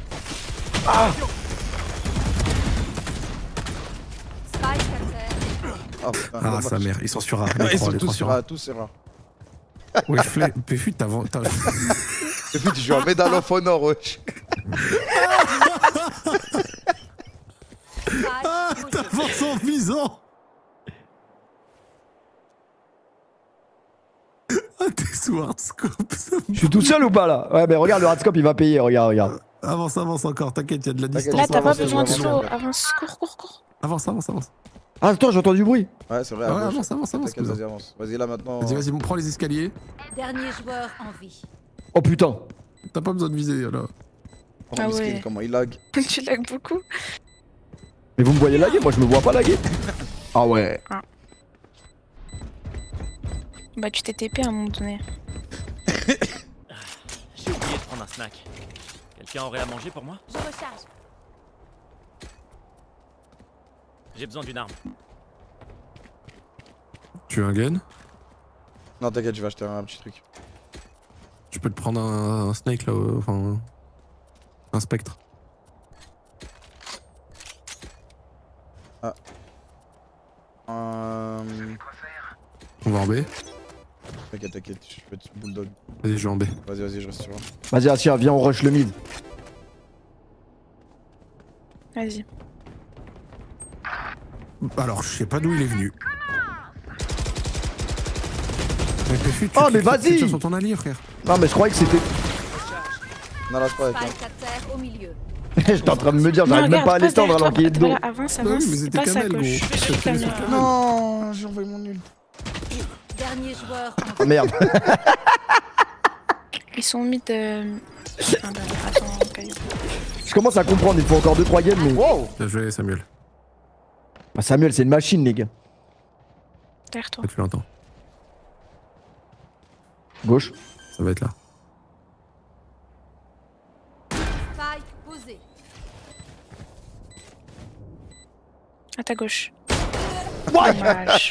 Spike à terre. Ah, putain, Ah, dommage. sa mère, ils sont sur A. Ouais, Les ils trois, sont les tous trois sur A, tous sur A. Ouais, je fais. Péfut, t'as. t'as- Péfut, tu joues un Medal of Honor, wesh. Spike. T'avances en visant. Ah, t'es sous hardscope. ça me- Je suis tout seul ou pas là? Ouais, mais regarde, le Radscope il va payer, regarde, regarde. Avance, avance encore, t'inquiète, y'a de la T'inquiète, distance. Là t'as pas Avance, besoin de avance, slow. avance. Avance, cours, cours, cours. Avance, avance, avance. Ah, attends, j'entends du bruit. Ouais, c'est vrai. Ah à ouais, gauche. avance, avance, avance. T'inquiète, vas-y, avance. Vas-y, là maintenant. Vas-y, vas-y, prends les escaliers. Dernier joueur en vie. Oh putain. T'as pas besoin de viser là. Oh, Ah miskin, ouais. comment il lag. Tu lags beaucoup. Mais vous me voyez laguer, moi je me vois pas laguer. Ah ouais. Bah tu t'es T P à un moment donné. J'ai oublié de prendre un snack. Quelqu'un aurait à manger pour moi? Je recharge. J'ai besoin d'une arme. Tu veux un gun? Non, t'inquiète, je vais acheter un petit truc. Tu peux te prendre un, un snake là, euh, enfin. Un spectre. Ah. Euh... On va en B. T'inquiète, t'inquiète, je peux être bulldog. Vas-y, je vais en B. Vas-y, vas-y, je reste sur. Vas-y, Asia, viens, on rush le mid. Vas-y. Alors, je sais pas d'où il est venu. Mais Péfu, tu Oh, mais cliques- vas-y. tu tires sur ton allié, frère. Non, mais je croyais que c'était. Non, là, c'est pas avec Spike à terre au milieu. J'étais en train de me dire, Non, j'arrive même regarde, pas à passe l'étendre derrière alors qu'il est toi. dedans. Voilà, avance, Bah oui, avance. mais c'était Passe à Kamel, gauche. gros. Je suis Kamel. sur Kamel. Non, j'ai envoyé mon nul. Dernier joueur en Ah merde. Ils sont mis de. Ah bah attends, Caillou. Je commence à comprendre, il faut encore deux trois games, mais wow. Bien joué, Samuel. Bah, Samuel, c'est une machine, les gars. Derrière toi. Tu l'entends. Gauche. Ça va être là. Spike posé. À ta gauche. Ouais. Dommage.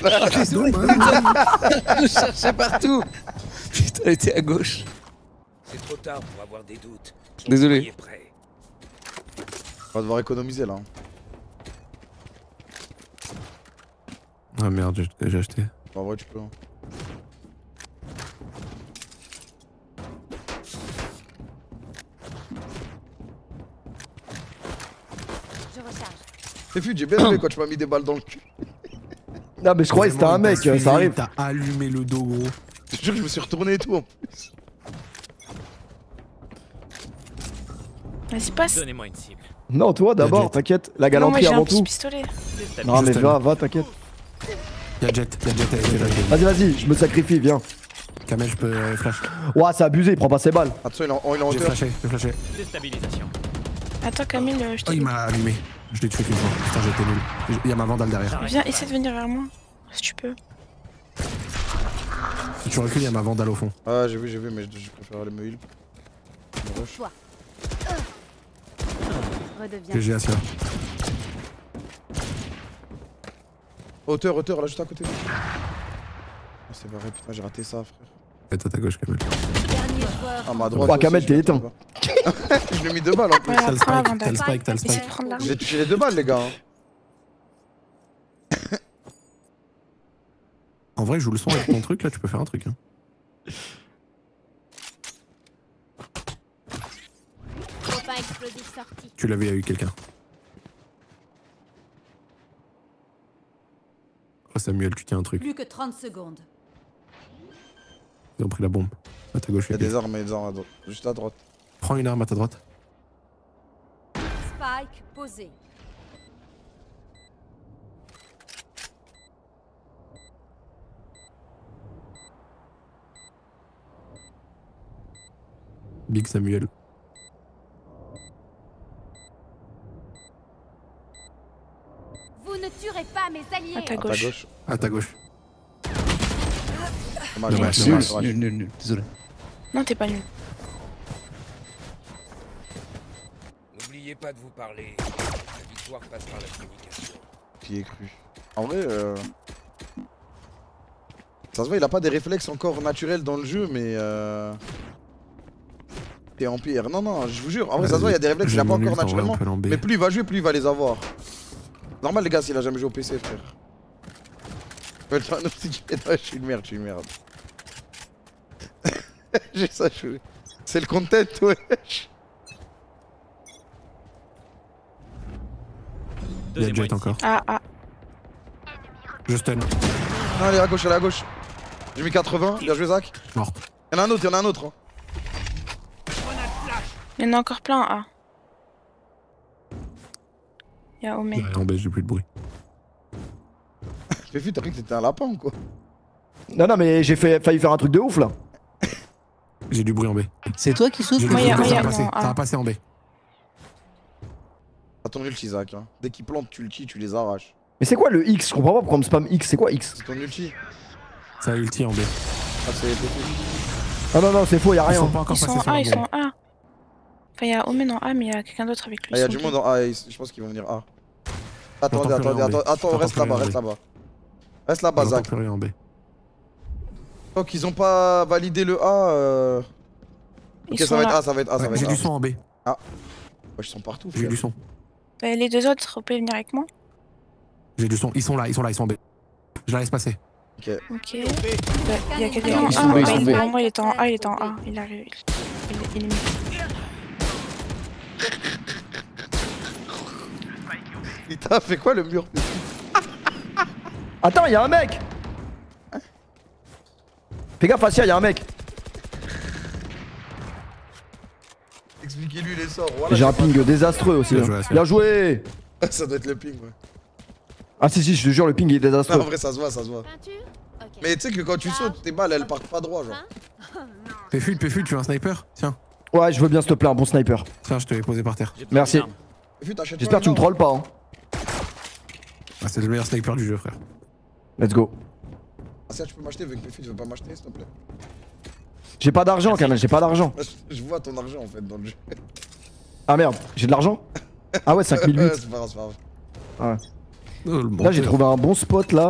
Je cherchais partout. Putain, elle était à gauche. C'est trop tard pour avoir des doutes. Son Désolé. pari est prêt. On va devoir économiser là. hein. Ah merde, j'ai déjà acheté. Bah, en vrai, tu peux. hein. Je recharge. C'est fut, j'ai bien aimé quand tu m'as mis des balles dans le cul. Non, mais je croyais que c'était un Vraiment, il mec, t'a suivi, ça arrive. T'as allumé le dos, gros. Je te jure, je me suis retourné et tout en plus. Vas-y, passe. Donnez-moi une cible. Non, toi d'abord, Jet. t'inquiète. La Non, moi galanterie j'ai un avant petit tout. pistolet. Non, mais Juste va, va, t'inquiète. Y'a Jet, y'a Jet avec la Vas-y, vas-y, je me sacrifie, viens. Kamel, je peux euh, flash. Ouah, c'est abusé, il prend pas ses balles. Attention, il est en, oh, il est en J'ai hauteur. flashé, j'ai flashé. Déstabilisation. Attends, Camille, euh, je Oh, te il dis. m'a allumé. Je l'ai tué qu'une fois. Putain, j'étais nul. Il y a ma vandale derrière. Viens, essaie de venir vers moi. Si tu peux. Si tu recules, il y a ma vandale au fond. Ah, j'ai vu, j'ai vu, mais je, je préfère aller me heal. Me rush. Toi. Redeviens. G G Asia. Hauteur, hauteur, là juste à côté. Ah, c'est vrai, putain, j'ai raté ça, frère. Faites à ta gauche, Kamel. Dernier joueur Ah, en ma vie. droite. Ouah, Kamel, aussi, t'es je éteint. l'ai Je lui ai mis deux balles en plus. Voilà, T'as le prends la spike, t'as le vandale. spike, t'as le Essaie spike. de prendre l'arme. J'ai touché les deux balles, les gars. hein. En vrai, joue le son avec ton truc, là, tu peux faire un truc. Hein. Copain explosif sorti. Tu l'avais eu quelqu'un. Oh, Samuel, tu tiens un truc. Plus que trente secondes. Ils ont pris la bombe. À ta gauche, Il y a il y a des armes, il y a des armes à droite. Juste à droite. Prends une arme à ta droite. Spike posé. Big Samuel. Vous ne tuerez pas mes À alliés. ta À ta gauche. gauche. À ta gauche. Dommage, Dommage, dommage, dommage. dommage. Nul, nul, nul. Désolé. Non, t'es pas nul. N'oubliez pas de vous parler. La victoire passe par la communication. Qui est cru. En vrai, euh... ça se voit, il a pas des réflexes encore naturels dans le jeu, mais euh... Et Empire. Non, non, je vous jure. En vrai, ça se voit, il y a des réflexes qu'il a pas encore naturellement. Mais plus il va jouer, plus il va les avoir. Normal, les gars, s'il a jamais joué au P C, frère. Ouais, toi, non, si tu fais ça, je suis une merde, je suis une merde. J'ai ça, je... C'est le content, wesh. Il y a Jet encore. Ah, ah. Je stun. Non, elle est à gauche, elle est à gauche. J'ai mis quatre-vingts, bien joué, Zach. Morte. Il y en a un autre, il y en a un autre. hein. Il y en a encore plein, ah. Il y a Omé. En B, j'ai plus de bruit. Péfu, t'as cru que t'étais un lapin ou quoi? Non, non, mais j'ai fait, failli faire un truc de ouf là. J'ai du bruit en B. C'est toi qui souffles? Moi, y a- Ça moi, y va a- passer, non, ça va ah. passer en B. T'as ton ulti, Zach. Hein. Dès qu'ils plantent, tu ulti, tu les arraches. Mais c'est quoi le X? Je comprends pas pourquoi on me spam X. C'est quoi X? C'est ton ulti. Ça a ulti en B. Ah, c'est Péfu. Ah non, non, c'est faux, y'a Ils sont rien. pas encore Ils sont passés en sur A, la ils sont bombe. en A. Enfin, il y a Omen en A, mais il y a quelqu'un d'autre avec lui. Ah, y'a ils du sont monde deux. en A, et je pense qu'ils vont venir A. Attendez, J'entends plus attendez, rien en B. attends, attends, J'entends reste plus là-bas, rien en reste B. là-bas. Reste là-bas, J'entends Zach. plus rien en B. Tant qu'ils ont pas validé le A, euh... Ok, Ils ça sont va être là. A, ça va être A, ça Ouais, va J'ai être du A. son en B. Ouais, ils sont partout, J'ai frère. du son. Bah, les deux autres, vous pouvez venir avec moi. J'ai du son. Ils sont là, ils sont là, ils sont en B. Je la laisse passer. Ok. Ok. Bah, il y a quelqu'un en Ils sont A. bas, ils Bah, sont il- bas. pour moi, il était en A, il était en A. Il arrive. Il, il, il est mis. Il t'a fait quoi le mur? Attends, y'a un mec. Fais gaffe, Fassia, y'a un mec. Expliquez-lui les sorts. Voilà, J'ai un c'est ping désastreux aussi. Bien hein. joué, Assia. Bien joué. pas- Ça doit être le ping, ouais. Ah si, si, je te jure, le ping est Non, désastreux. en vrai, ça se voit, ça se voit. Peinture? Ok. Mais tu sais que quand tu sautes, tes balles, elles partent pas droit, genre. Péfut, Péfut, tu veux un sniper? Tiens, Ouais, je veux bien, s'il te plaît, un bon sniper. tiens, je te l'ai posé par terre. J'ai pris Merci. une arme. Péfu, t'achètes J'espère que tu me trolles pas. Hein. Ah, c'est le meilleur sniper du jeu, frère. Let's go. Ah, ça, tu peux m'acheter, vu que Péfu, tu veux pas m'acheter, s'il te plaît. J'ai pas d'argent, Kamel, j'ai pas d'argent. Je vois ton argent, en fait, dans le jeu. Ah merde, j'ai de l'argent? Ah ouais, cinq mille huit. C'est pas grave, c'est pas grave. Ah ouais. Oh, le Là, j'ai menteur. trouvé un bon spot là.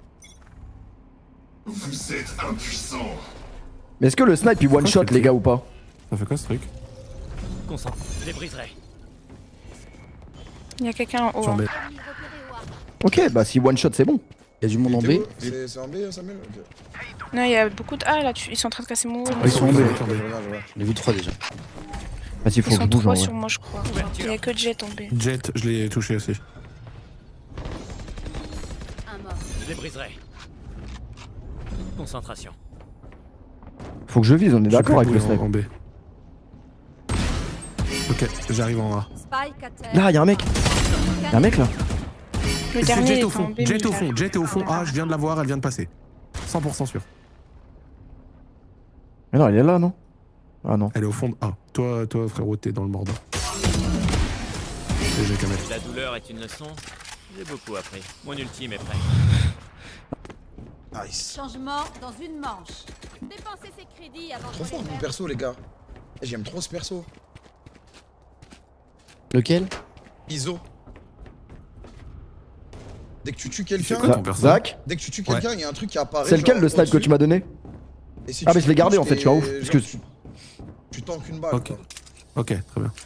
Vous êtes impuissants. Mais est-ce que le snipe il one shot, les gars, ou pas? Ça fait quoi ce truc? Concentre, je les briserai. Il y a quelqu'un en haut. Sur hein. B. Ennemi repéré au A. Ok, bah si one shot, c'est bon. Il y a du monde en T'es B. où C'est c'est en B, Samuel? Ok. Non, il y a beaucoup de A là. tu- Ils sont en train de casser mon wall. Ils sont en B. Je regarde, je regarde. J'en ai vu trois déjà. Vas-y, faut Ils que je sont bouge en trois vrai. sur moi, je crois. Il y a que Jet en B. Jet, je l'ai touché aussi. Un mort. Je les briserai. Concentration. Faut que je vise, on est d'accord avec le Je sais snipe. pas où il est en, en B. Ok, j'arrive en A. Spike à terre. Là, y'a un mec. Y'a un mec là. Le C'est dernier Jet est au en fond, B. mais Jet au il fond, arrive. Jet est au fond A, je viens de la voir, elle vient de passer. cent pour cent sûr. Mais non, il est là, non? Ah non. Elle est au fond de A. Toi, toi frérot, t'es dans le mordant. G G Kamel. La douleur est une leçon. J'ai beaucoup appris. Mon ultime est prêt. Nice. Changement dans une manche. Dépensez ses crédits avant Trop de fort, les mon perdre. perso, les gars. Eh, J'aime trop ce perso. Lequel? I S O. Dès que tu tues C'est quelqu'un, quoi ton perso? Zach, dès que tu tues quelqu'un, il y a un truc qui apparaît. c'est lequel genre, le snipe que au-dessus. tu m'as donné? Et si Ah, tu mais je l'ai gardé, touches, en fait, je suis un ouf, t'es- parce genre, que- tu, tu tankes une balle. Ok. Quoi. Ok, très bien.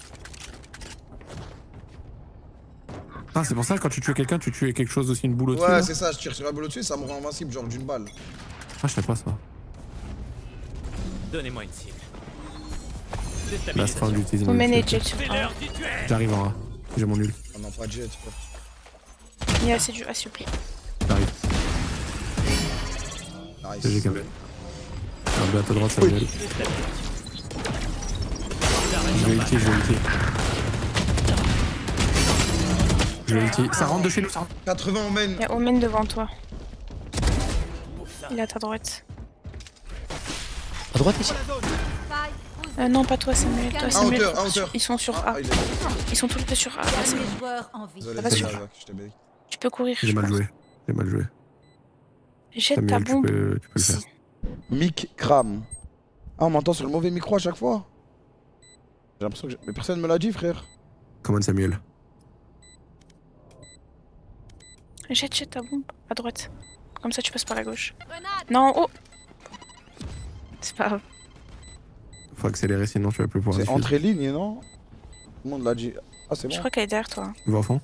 Ah, c'est pour ça que quand tu tues quelqu'un, tu tues quelque chose aussi, une boule au-dessus. Ouais, là c'est ça, je tire sur la balle au-dessus et ça me rend invincible, genre d'une balle. Ah, je sais pas ça. Donnez-moi une cible. Là, c'est Déstabilisation. pas d'utiliser Vous mon menez ulti. Jet sur C'est A. l'heure du duel. J'arrive en A. J'ai mon ult. On n'a pas de jet, quoi. Il y a assez du A, s'il vous plaît. J'arrive. G G Nice. Kamel. Un B à ta droite, Samuel. Je vais ulti, je vais ulti. Je vais ulti. Ça rentre de chez nous, ça rentre. quatre-vingts en main. Il y a Omen devant toi. Il est à ta droite. À droite ici. Spike. Euh, non, pas toi, Samuel. Toi, À Samuel. hauteur, à hauteur. Ils sont sur Ah, A. il est... Ils sont tous les deux sur A. Là, c'est bon. Dernier joueur en vie. Désolé, Ça va désolé, sur- Zach, je t'ai baisé. Tu peux courir. J'ai je mal pense. joué. J'ai mal joué. Jette ta Samuel, tu bombe. peux, tu peux le faire. Mic Cram. Ah, on m'entend sur le mauvais micro à chaque fois. J'ai l'impression que. j'ai- Mais personne me l'a dit, frère. Comment Samuel? Jette, jette ta bombe. À droite. Comme ça, tu passes par la gauche. Grenade. Non, oh C'est pas grave. Faut accélérer sinon tu vas plus pouvoir C'est diffuser. entre lignes, non? Tout le monde l'a dit. Ah, c'est Je bon. crois qu'elle est derrière toi. Va au fond.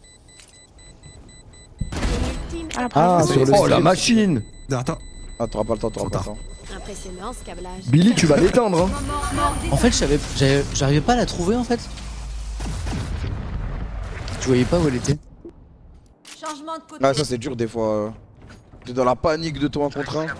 Ah, Ah, bravo. sur le Oh, la machine. Derrière toi. Ah, t'auras pas le temps, t'auras Trop pas le tard. temps. Impressionnant ce câblage. Billy, tu vas l'éteindre. Hein. Moment mort des En fait, je savais- j'avais- j'arrivais pas à la trouver en fait. Tu voyais pas où elle était? Changement de côté. Ah, ça, c'est dur des fois. euh. T'es dans la panique de toi un contre un.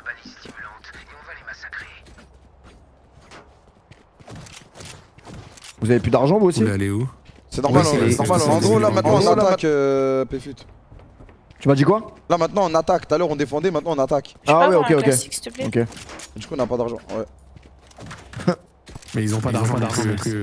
Vous avez plus d'argent, vous aussi? Vous voulez aller où? C'est normal, Ouais, hein, c'est c'est les- normal. c'est En les- gros, là, en maintenant, gros, on là, attaque euh, Péfut. Tu Tu m'as dit quoi? Là maintenant on attaque, tout à l'heure on défendait, maintenant on attaque. Ah ouais, ok, ok. Classique, s'il te plaît. Ok. Du coup on n'a pas d'argent, ouais. Mais ils ont pas d'argent non plus. que-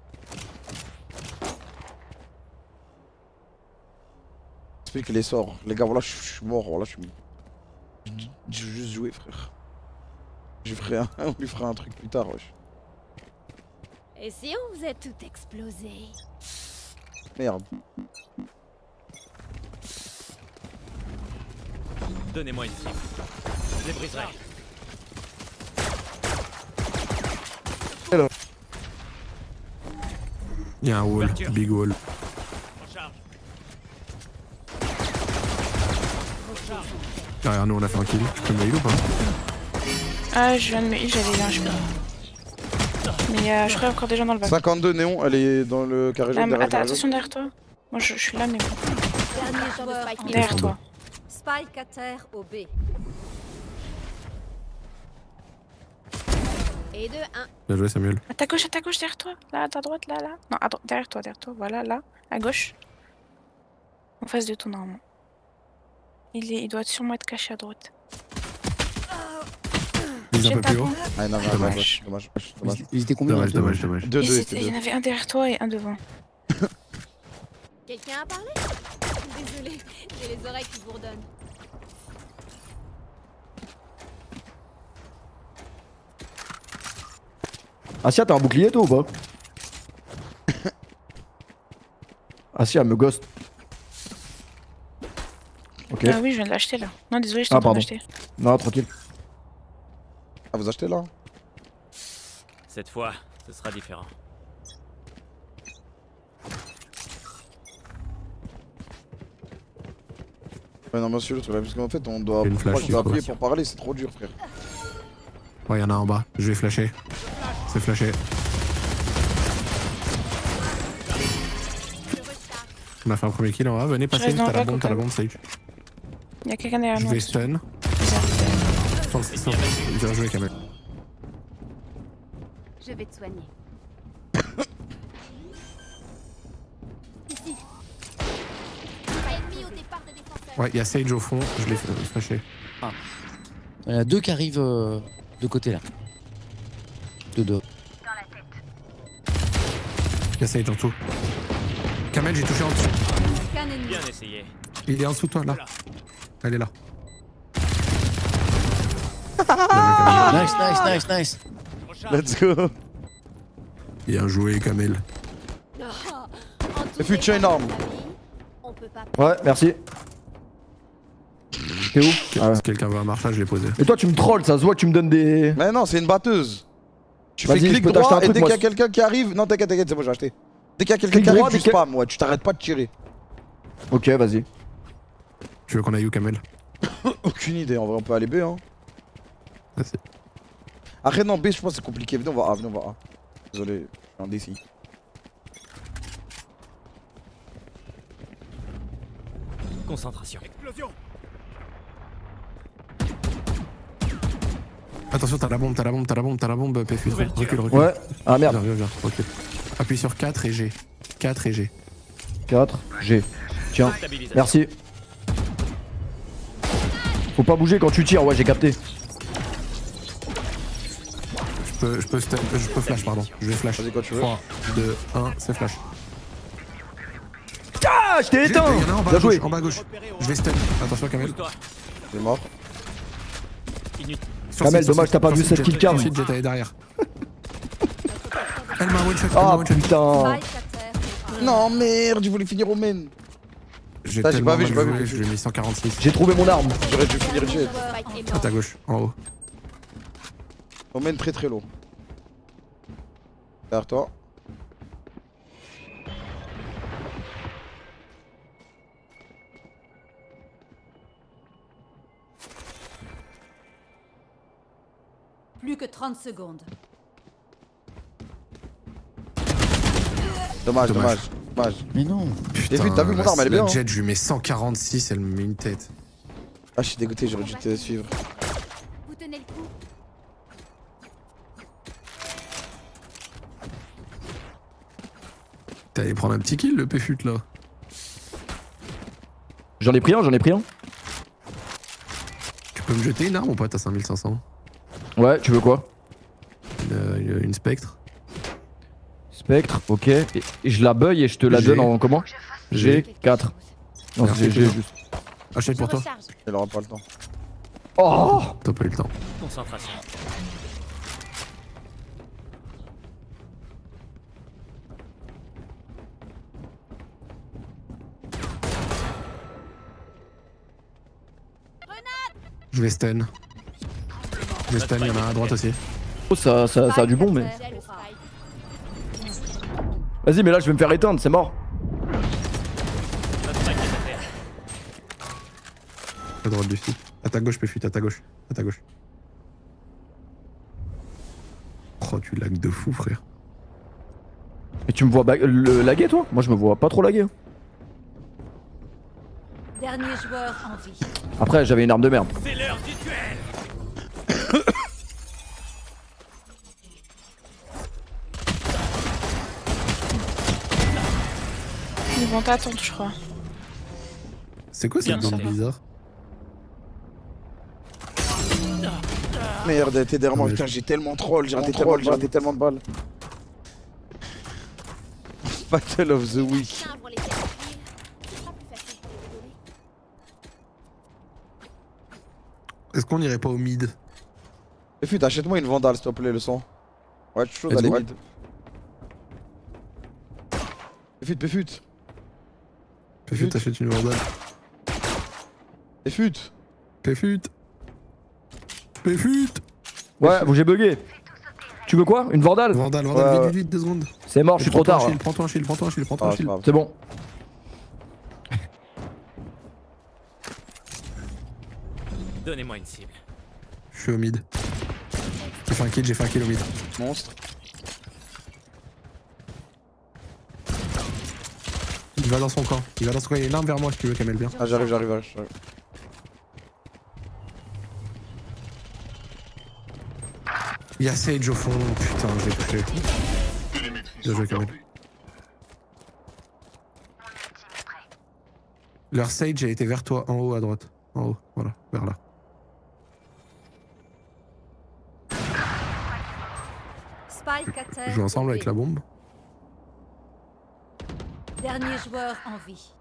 Explique les sorts. Les gars, voilà, je je suis mort, voilà, je suis. Je veux juste jouer, frère. Je ferai un... On lui fera un truc plus tard, wesh. Et si on faisait tout exploser? Merde. Donnez-moi une cible. Je les briserai. Il y a un wall, big wall. Derrière nous on a fait un kill. Tu peux me heal ou pas? Ah, je viens de me heal, j'avais eu un chemin. Mais euh, je crois encore des gens dans le bac. cinquante-deux néon, elle est dans le carré jaune Ah, mais derrière. attends, le carré attention derrière toi. Moi je, je suis là, mais bon. Dernier joueur Derrière toi. Spike à terre au B. Et de un. Bien joué Samuel. À ta gauche, à ta gauche, derrière toi. Là, à ta droite, là, là. Non, à droite, derrière toi, derrière toi. Voilà, là, à gauche. En face de toi, normalement. Il, est, il doit sûrement être caché à droite. Vise un peu plus haut. Ah non, non, Dommage. dommage, dommage, dommage. Ils étaient combien? Dommage, dommage, dommage. Deux, Et deux, c'était- c'était il y en deux. avait un derrière toi et un devant. Quelqu'un a parlé? Désolée, j'ai les oreilles qui bourdonnent. Asia, t'as un bouclier toi ou pas? Asia, me ghost. Ok. Ah oui, je viens de l'acheter là. Non, désolé, je t'ai Ah, en train pardon. d'acheter. Non, tranquille. Ah, vous achetez là? Cette fois, ce sera différent. Ouais, non, monsieur, le truc là, parce qu'en fait, on doit. Une flash, Moi, je dois il faut. appuyer pour parler, c'est trop dur, frère. Ouais, y'en a un en bas. Je vais flasher. C'est flashé. On a fait un premier kill en bas. Venez passer, reste dans t'as le la bac, bombe, au t'as la cas où. bombe, Sage. Il y a quelqu'un derrière Je nous. vais stun. Sans- sans- Bien joué, Kamel. Je vais te soigner. Ici. Pas ennemi au départ de défenseur. Ouais, y'a Sage au fond, je l'ai euh, flashé. Il y en a deux qui arrivent euh, de côté là. De deux. Y'a Sage en dessous. Kamel, j'ai touché en dessous. Qu'un ennemi. Bien essayé. Il est en dessous de toi, là. Elle est là. Nice, nice, nice, nice. Let's go. Bien joué, Kamel. Et puis, tu as une arme. On peut pas. Ouais, merci. T'es où? Ah ouais. Si quelqu'un veut un marchage, je l'ai posé. Et toi, tu me trolls, ça se voit que tu me donnes des. Mais non, c'est une batteuse. Tu fais Vas-y, je clic peux t'acheter droit un et truc, dès moi. qu'il y a quelqu'un qui arrive. Non, t'inquiète, t'inquiète, c'est bon, j'ai acheté. Dès qu'il y a quelqu'un Clic qui arrive, droit, tu dès que- spam, ouais, tu t'arrêtes pas de tirer. Ok, vas-y. Tu veux qu'on aille où, Kamel? Aucune idée, en vrai, on peut aller B, hein. Vas-y. Après, non, B, je pense que c'est compliqué. Venez, on va A, venez, on va A. Désolé, je suis indécis. Concentration. Explosion. Attention, t'as la bombe, t'as la bombe, t'as la bombe, t'as la bombe, P F U. Recule, recule. Ouais. Ah merde. Viens, viens, viens, recule. Appuie sur quatre et G. quatre et G. quatre, G. Tiens, Stabilisation. merci. Faut pas bouger quand tu tires, ouais, j'ai capté. Je peux, je peux, stun- je peux flash, pardon. Je vais flash. Vas-y, quand tu veux. trois, deux, un, c'est flash. Ah, je t'ai J'ai- éteint. Il y en a en bas à Bien gauche, joué. en bas à gauche. Je vais stun. Attention, Kamel. Toi. Il est mort. Sur Kamel, site, sur dommage, site, t'as pas sur vu site, cette Jet. kill cam. Sur site, Jet, elle est derrière. Elle m'a one shot, elle m'a Ah one shot. putain. Spike à terre au A. Non, merde, je voulais finir au main. J'ai Ça, j'ai tellement pas vu, mal j'ai pas joué, vu. je lui ai mis cent quarante-six. J'ai trouvé mon arme. J'aurais dû finir jet. Spike est À mort. ta gauche, en haut. Au main très très low. Derrière toi. Plus que trente secondes. Dommage, dommage, Dommage. dommage. Mais non. Putain, vu, t'as vu mon la- arme, elle est la bien, hein. Jet, je lui mets cent quarante-six, elle me met une tête. Ah, je suis dégoûté, j'aurais dû te suivre. Vous tenez le coup. T'es allé prendre un petit kill, le P F U là. J'en ai pris un, j'en ai pris un. Tu peux me jeter une arme ou pas? T'as cinq mille cinq cents. Ouais, tu veux quoi? une, une, une spectre. Spectre, ok. Et, et je la buy et je te la donne en comment? G quatre. Non, c'est G juste. Achète pour toi. Elle aura pas le temps. Oh! T'as pas eu le temps. Concentration. Je vais stun. Je vais stun, il y en a un à droite aussi. Oh, ça, ça, ça a du bon, mais. Vas-y, mais là, je vais me faire éteindre, c'est mort. À droite du site. À ta gauche, Péfut, à ta gauche. À ta gauche. Oh, tu lags de fou, frère. Et tu me vois le laguer, toi? Moi, je me vois pas trop laguer. Dernier joueur en vie. Après, j'avais une arme de merde. C'est l'heure du duel. Ils vont t'attendre, je crois. C'est quoi cette bande bizarre? Merde, t'es derrière moi, putain, j'ai tellement troll, j'ai raté tellement, j'ai raté tellement de balles. Battle of the Week. Est-ce qu'on irait pas au mid? Péfut, achète-moi une vandale s'il te plaît, le son. Ouais, je suis chaud Let's d'aller go. mid. Péfut, Péfut. Péfut, t'achètes une vandale. Péfut. Péfut. Péfut. Ouais, vous j'ai bugué. Tu veux quoi? Une vandale? Vandale, vandale, Ouais, vite, ouais. vite, vite, deux secondes. C'est mort, je suis trop tard. là. Prends-toi un shield, prends-toi un shield, prends-toi un shield, prends-toi un Ah, c'est shield. pas grave. C'est bon. Donnez-moi une cible. Je suis au mid. J'ai fait un kill, j'ai fait un kill au mid. Monstre. Il va dans son camp, il va dans son camp, il y a une arme vers moi si tu veux, Kamel, bien. Ah, j'arrive, j'arrive, j'arrive. Il y a Sage au fond, putain, je l'ai touché. Bien joué, Kamel. Leur Sage a été vers toi, en haut à droite. En haut, voilà, vers là. Spike à terre. Je joue ensemble avec la bombe. Dernier joueur en vie.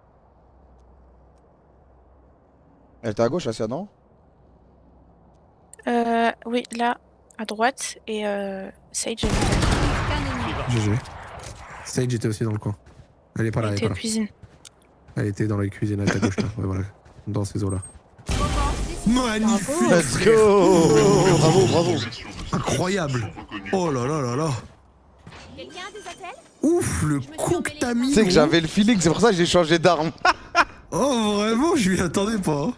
Elle était à gauche, Asia, non? Euh, oui, là, à droite, et euh, Sage est là. G G. Sage était aussi dans le coin. Elle est pas là, elle est Elle était pas à là. cuisine. Elle était dans la cuisine à ta gauche là, ouais voilà. Dans ces eaux là. Magnifique! Let's go! Bravo, bravo! Incroyable! Oh là là là là! Quelqu'un a des attelles? Ouf, le coup que t'as mis! Tu sais que gros. j'avais le feeling, c'est pour ça que j'ai changé d'arme. Oh vraiment, je m'y attendais pas!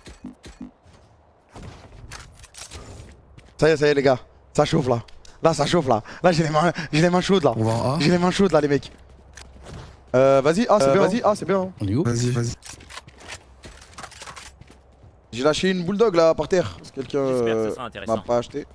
Ça y est, ça y est, les gars. Ça chauffe là. Là, ça chauffe là. Là, j'ai les mains, j'ai les mains chaudes là. On va en A? J'ai les mains chaudes là, les mecs. Euh, vas-y, ah, c'est Euh, bien. vas-y. Vas-y, ah, c'est bien. On est où? Vas-y, vas-y. J'ai lâché une bulldog là par terre. Parce que quelqu'un J'espère que ce euh, sera intéressant. m'a pas acheté.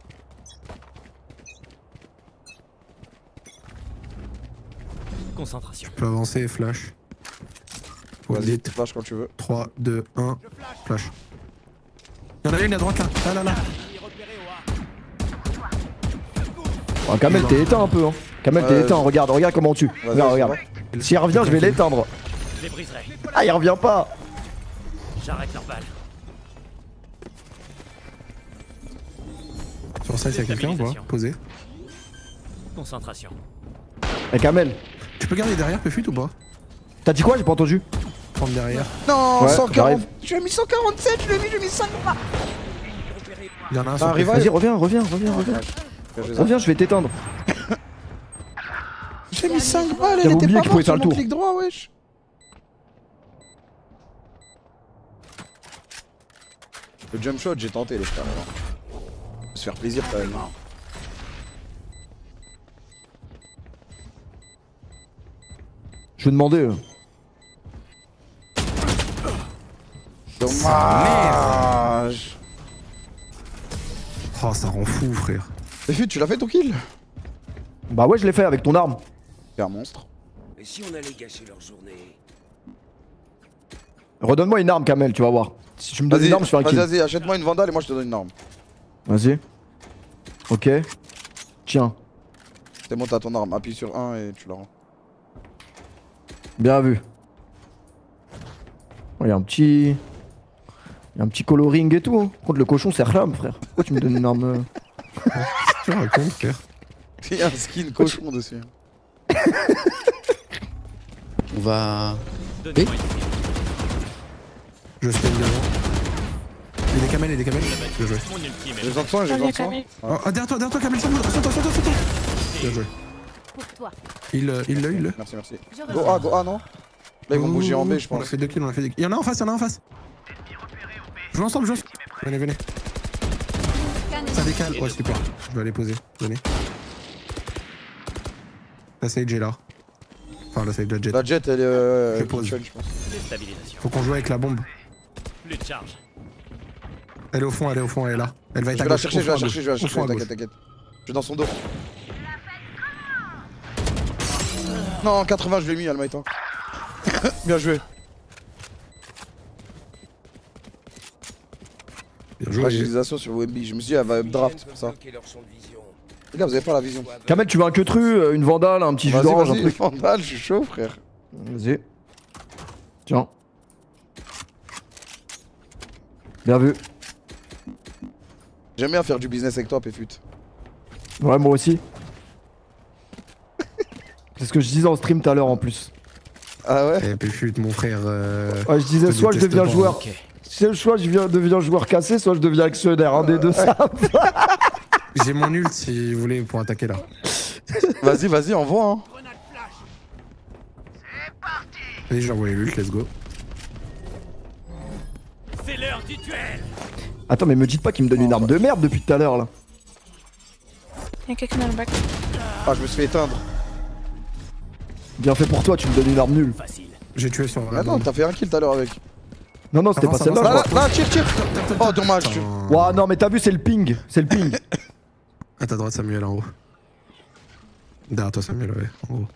Concentration. Tu peux avancer, flash. Vas-y, Vite. flash quand tu veux. trois, deux, un, flash. Y'en a une à droite là, là, là, là. Oh, Kamel, t'es éteint un peu. Hein. Kamel, t'es Ouais, éteint. je- Regarde, regarde comment on tue. Vas-y, Regarde, je regarde. S'il revient, je vais l'éteindre. Je les briserai. Ah, il revient pas. J'arrête leur balle. Sur ça, il y a quelqu'un ou pas? Posé. Concentration. Eh, Kamel, Tu peux garder derrière, Péfut ou pas? t'as dit quoi? J'ai pas entendu. Prendre derrière. Non, Ouais, cent quarante. j'arrive. J'ai mis cent quarante-sept, je l'ai mis, j'ai mis cinq pas. Il y en a un Ah, sur revive. Péfut. Vas-y, reviens, reviens, reviens, reviens. Reviens, je vais t'éteindre. J'ai mis cinq balles, J'avais elle était oublié pas qu'il pouvait morte faire sur le mon tour. clic droit, wesh. Le jump shot, j'ai tenté les frères. Faut se faire plaisir quand même. Je vais demander. euh. Dommage. Oh, ça rend fou, frère. Péfut, tu l'as fait ton kill? Bah ouais, je l'ai fait avec ton arme. T'es un monstre. Et si on allait gâcher leur journée? Redonne-moi une arme, Kamel, tu vas voir. Si tu me donnes Vas-y, une arme, je fais un vas-y, kill. vas-y, achète-moi une vandale et moi je te donne une arme. Vas-y. Ok. Tiens. C'est bon, t'as ton arme. Appuie sur un et tu la rends. Bien vu. Il y a un petit. Il y a un petit coloring et tout. Hein. Contre le cochon, c'est haram, frère. Pourquoi tu me donnes une arme euh Tu racontes, frère. Il y a un skin cochon dessus. On va. B. Je spin devant. Il y a des camels, il y a des camels. Bien joué. J'ai besoin de soin, j'ai besoin de soin. Oh, oh, derrière toi, derrière toi, Kamel, saute-toi, saute-toi, saute-toi, saute-toi. Bien joué. Pour toi. Il, euh, il le, il le. Merci, merci. Je Go A, go A, non? Là, ils vont bouger en B, je On a pense. fait deux kills, on a fait deux kills. Il y en a en face, il y en a en face. Jouez ensemble, jouez ensemble. Venez, venez. Ça décale. Ouais, super. Je vais aller poser. Venez. La Sage est là. Enfin, la Sage, la Jet. La Jet, elle est. Euh, Je pose. je pense. Déstabilisation. Faut qu'on joue avec la bombe. Plus de charge. Elle est au fond, elle est au fond, elle est là. Elle va être Je à vais la gauche. chercher, au je vais la fond à chercher, je vais la gauche. Au chercher. fond à T'inquiète, gauche. t'inquiète. Je suis dans son dos. Non, quatre-vingts, je l'ai mis, elle m'a éteint. Bien joué. Bien joué. Fragilisation sur Wemby. Je me suis dit, elle va updraft, c'est pour ça. Les gars, vous avez pas la vision. Kamel, tu veux un queutru, euh, une vandale, un petit jus Vas-y, d'orange, un vas-y, truc. vandale, je suis chaud, frère. Vas-y. Tiens. Bien vu. J'aime bien faire du business avec toi, Péfut. Ouais, moi aussi. C'est ce que je disais en stream tout à l'heure en plus. Ah ouais? Eh, Péfut, mon frère. Euh... Ouais, je disais te soit je déteste deviens pas. joueur. Ok. C'est soit je viens- deviens joueur cassé, soit je deviens actionnaire. Un des deux, ça. J'ai mon ult si vous voulez pour attaquer là. Vas-y, vas-y, envoie, hein. Allez, j'ai envoyé l'ult, let's go. C'est l'heure du duel. Attends, mais me dites pas qu'il me donne une arme de merde depuis tout à l'heure là. Il y a quelqu'un dans le bac. Ah, je me suis fait éteindre. Bien fait pour toi, tu me donnes une arme nulle. Facile. J'ai tué sur. Ah non, t'as fait un kill tout à l'heure avec. Non, non, c'était Avance, pas celle-là. avance, je Là, crois. là, là, tire, tire. Oh, dommage. tu- Ouah, non, mais t'as vu, c'est le ping. C'est le ping. À ta droite, Samuel en haut. Derrière toi, Samuel, ouais, en haut.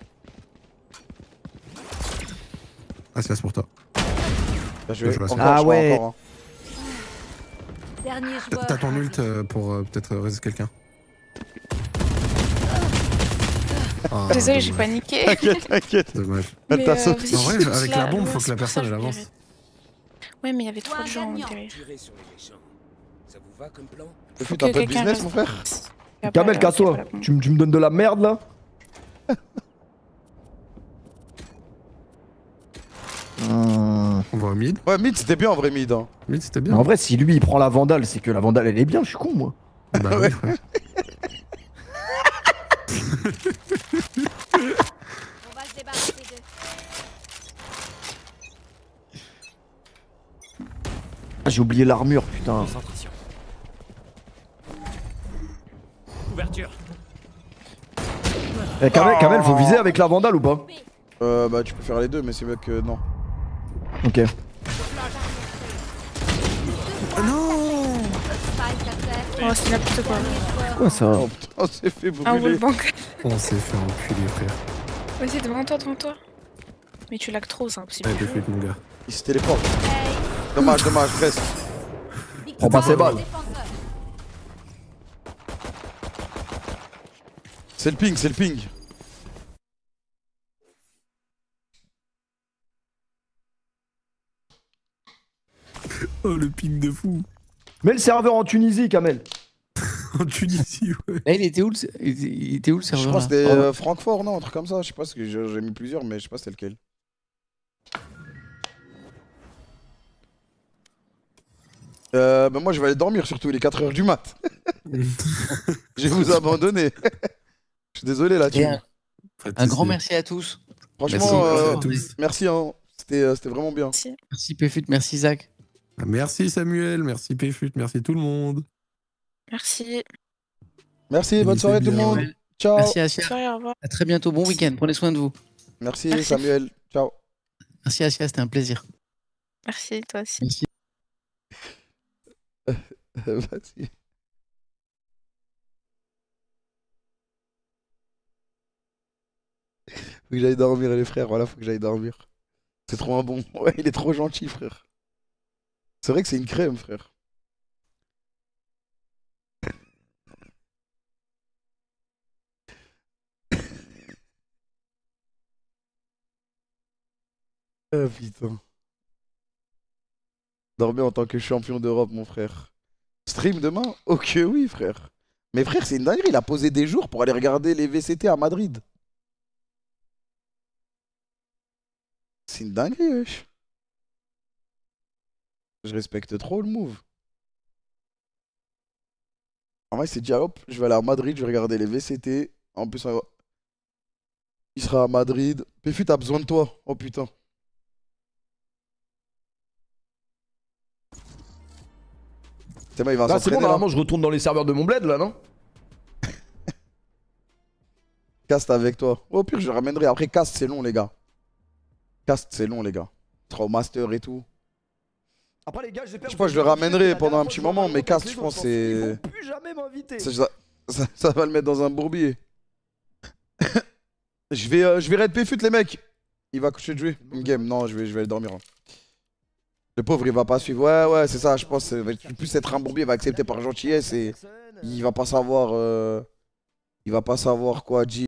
Ah, c'est pour toi. Bien joué. Je vois ça. Encore, Ah je crois, ouais. encore, hein. Dernier joueur. T'as ton ult euh, pour euh, peut-être euh, résister quelqu'un. Ah, Désolé, j'ai dommage. paniqué. T'inquiète, t'inquiète. Dommage. Elle Mais, t'a euh, sauté. vous En vrai, étiez avec tous la là, bombe, ouais, faut que c'est la pour ça personne, je elle avance. dirais. Ouais, mais il y avait trop de gens, on gagnant. dirait. Tirer sur les méchants. Ça vous va comme plan? Péfut, Faut t'as que un peu de quelqu'un business, reste- mon frère? Y a pas- Kamel, y a pas casse-toi. la bombe. Tu, me- tu me donnes de la merde là. Hum. On va au mid. Ouais, mid, c'était bien en vrai, mid. Hein. Mid, c'était Mais bien. en vrai, si lui il prend la vandale, c'est que la vandale elle est bien, je suis con moi. Bah oui, frère. On va se débarrasser d'eux. Ah, j'ai oublié l'armure, putain. Concentration. Ouverture. Eh, Kamel, Kamel, faut viser avec la vandale ou pas? Euh, bah, tu peux faire les deux, mais c'est mieux que non. Ok. Non Spike à terre. Oh, c'est n'importe quoi. Dernier joueur. Quoi ça? Oh putain, on s'est fait Un brûler. wallbang. On s'est fait enculer, frère. Vas-y, devant toi, devant toi. Mais tu lag trop, c'est impossible. Allez, Péfut, mon gars. Il se téléporte. Hey. Dommage, dommage, reste. On passe les balles. Défenseur. C'est le ping, c'est le ping. Oh, le ping de fou. Mets le serveur en Tunisie, Kamel. En Tunisie, ouais. Là, il était où le, il était- il était où le Je serveur crois là que c'était Oh. euh, Francfort, non, un truc comme ça. Je sais pas, parce que j'ai j'ai mis plusieurs, mais je sais pas c'était lequel. Euh, bah moi je vais aller dormir surtout, il est quatre heures du mat. Je vais vous abandonner. Je suis désolé là-dessus. Et un, Pas de un grand soucis. merci à tous. Franchement, Merci. euh, à tous. merci, hein. C'était euh, c'était vraiment bien. Merci. Merci Péfut, merci Zach. Merci Samuel, merci Péfut, merci tout le monde. Merci. Merci, bonne soirée tout le bien. monde. Ciao. Merci Asia. Soirée, au revoir. À très bientôt, bon week-end. Prenez soin de vous. Merci, Merci. Samuel. Ciao. Merci Asia, c'était un plaisir. Merci, toi aussi. Merci. Vas-y. Faut que j'aille dormir les frères, voilà, faut que j'aille dormir. C'est trop un bon. Ouais, il est trop gentil, frère. C'est vrai que c'est une crème, frère. Ah putain. Dormir en tant que champion d'Europe, mon frère. Stream demain? Ok, oui, frère. Mais frère, c'est une dinguerie. Il a posé des jours pour aller regarder les V C T à Madrid. C'est une dinguerie, wesh. Je respecte trop le move. En vrai, il s'est dit, ah, hop, je vais aller à Madrid, je vais regarder les V C T. En plus, il sera à Madrid. Péfu, t'as besoin de toi. Oh putain. C'est bon, il va Ah, c'est bon, s'entraîner, normalement, là. je retourne dans les serveurs de mon bled, là, non? Cast avec toi. Au pire, je le ramènerai. Après, cast, c'est long, les gars. Cast, c'est long, les gars. Il sera au master et tout. Après, les gars, j'espère Je pense que je le ramènerai pendant un petit moment, mais cast, je pense, c'est. Ils vont plus jamais m'inviter. Ça, ça, ça- ça va le mettre dans un bourbier. je vais, euh, je vais raid Péfut, les mecs. Il va coucher de jouer. Une game. Non, je vais, je vais aller dormir. hein. Le pauvre, il va pas suivre. Ouais, ouais, c'est ça. Je pense que ça va plus être un bourbier. Il va accepter par gentillesse et il va pas savoir. euh, Il va pas savoir quoi dire.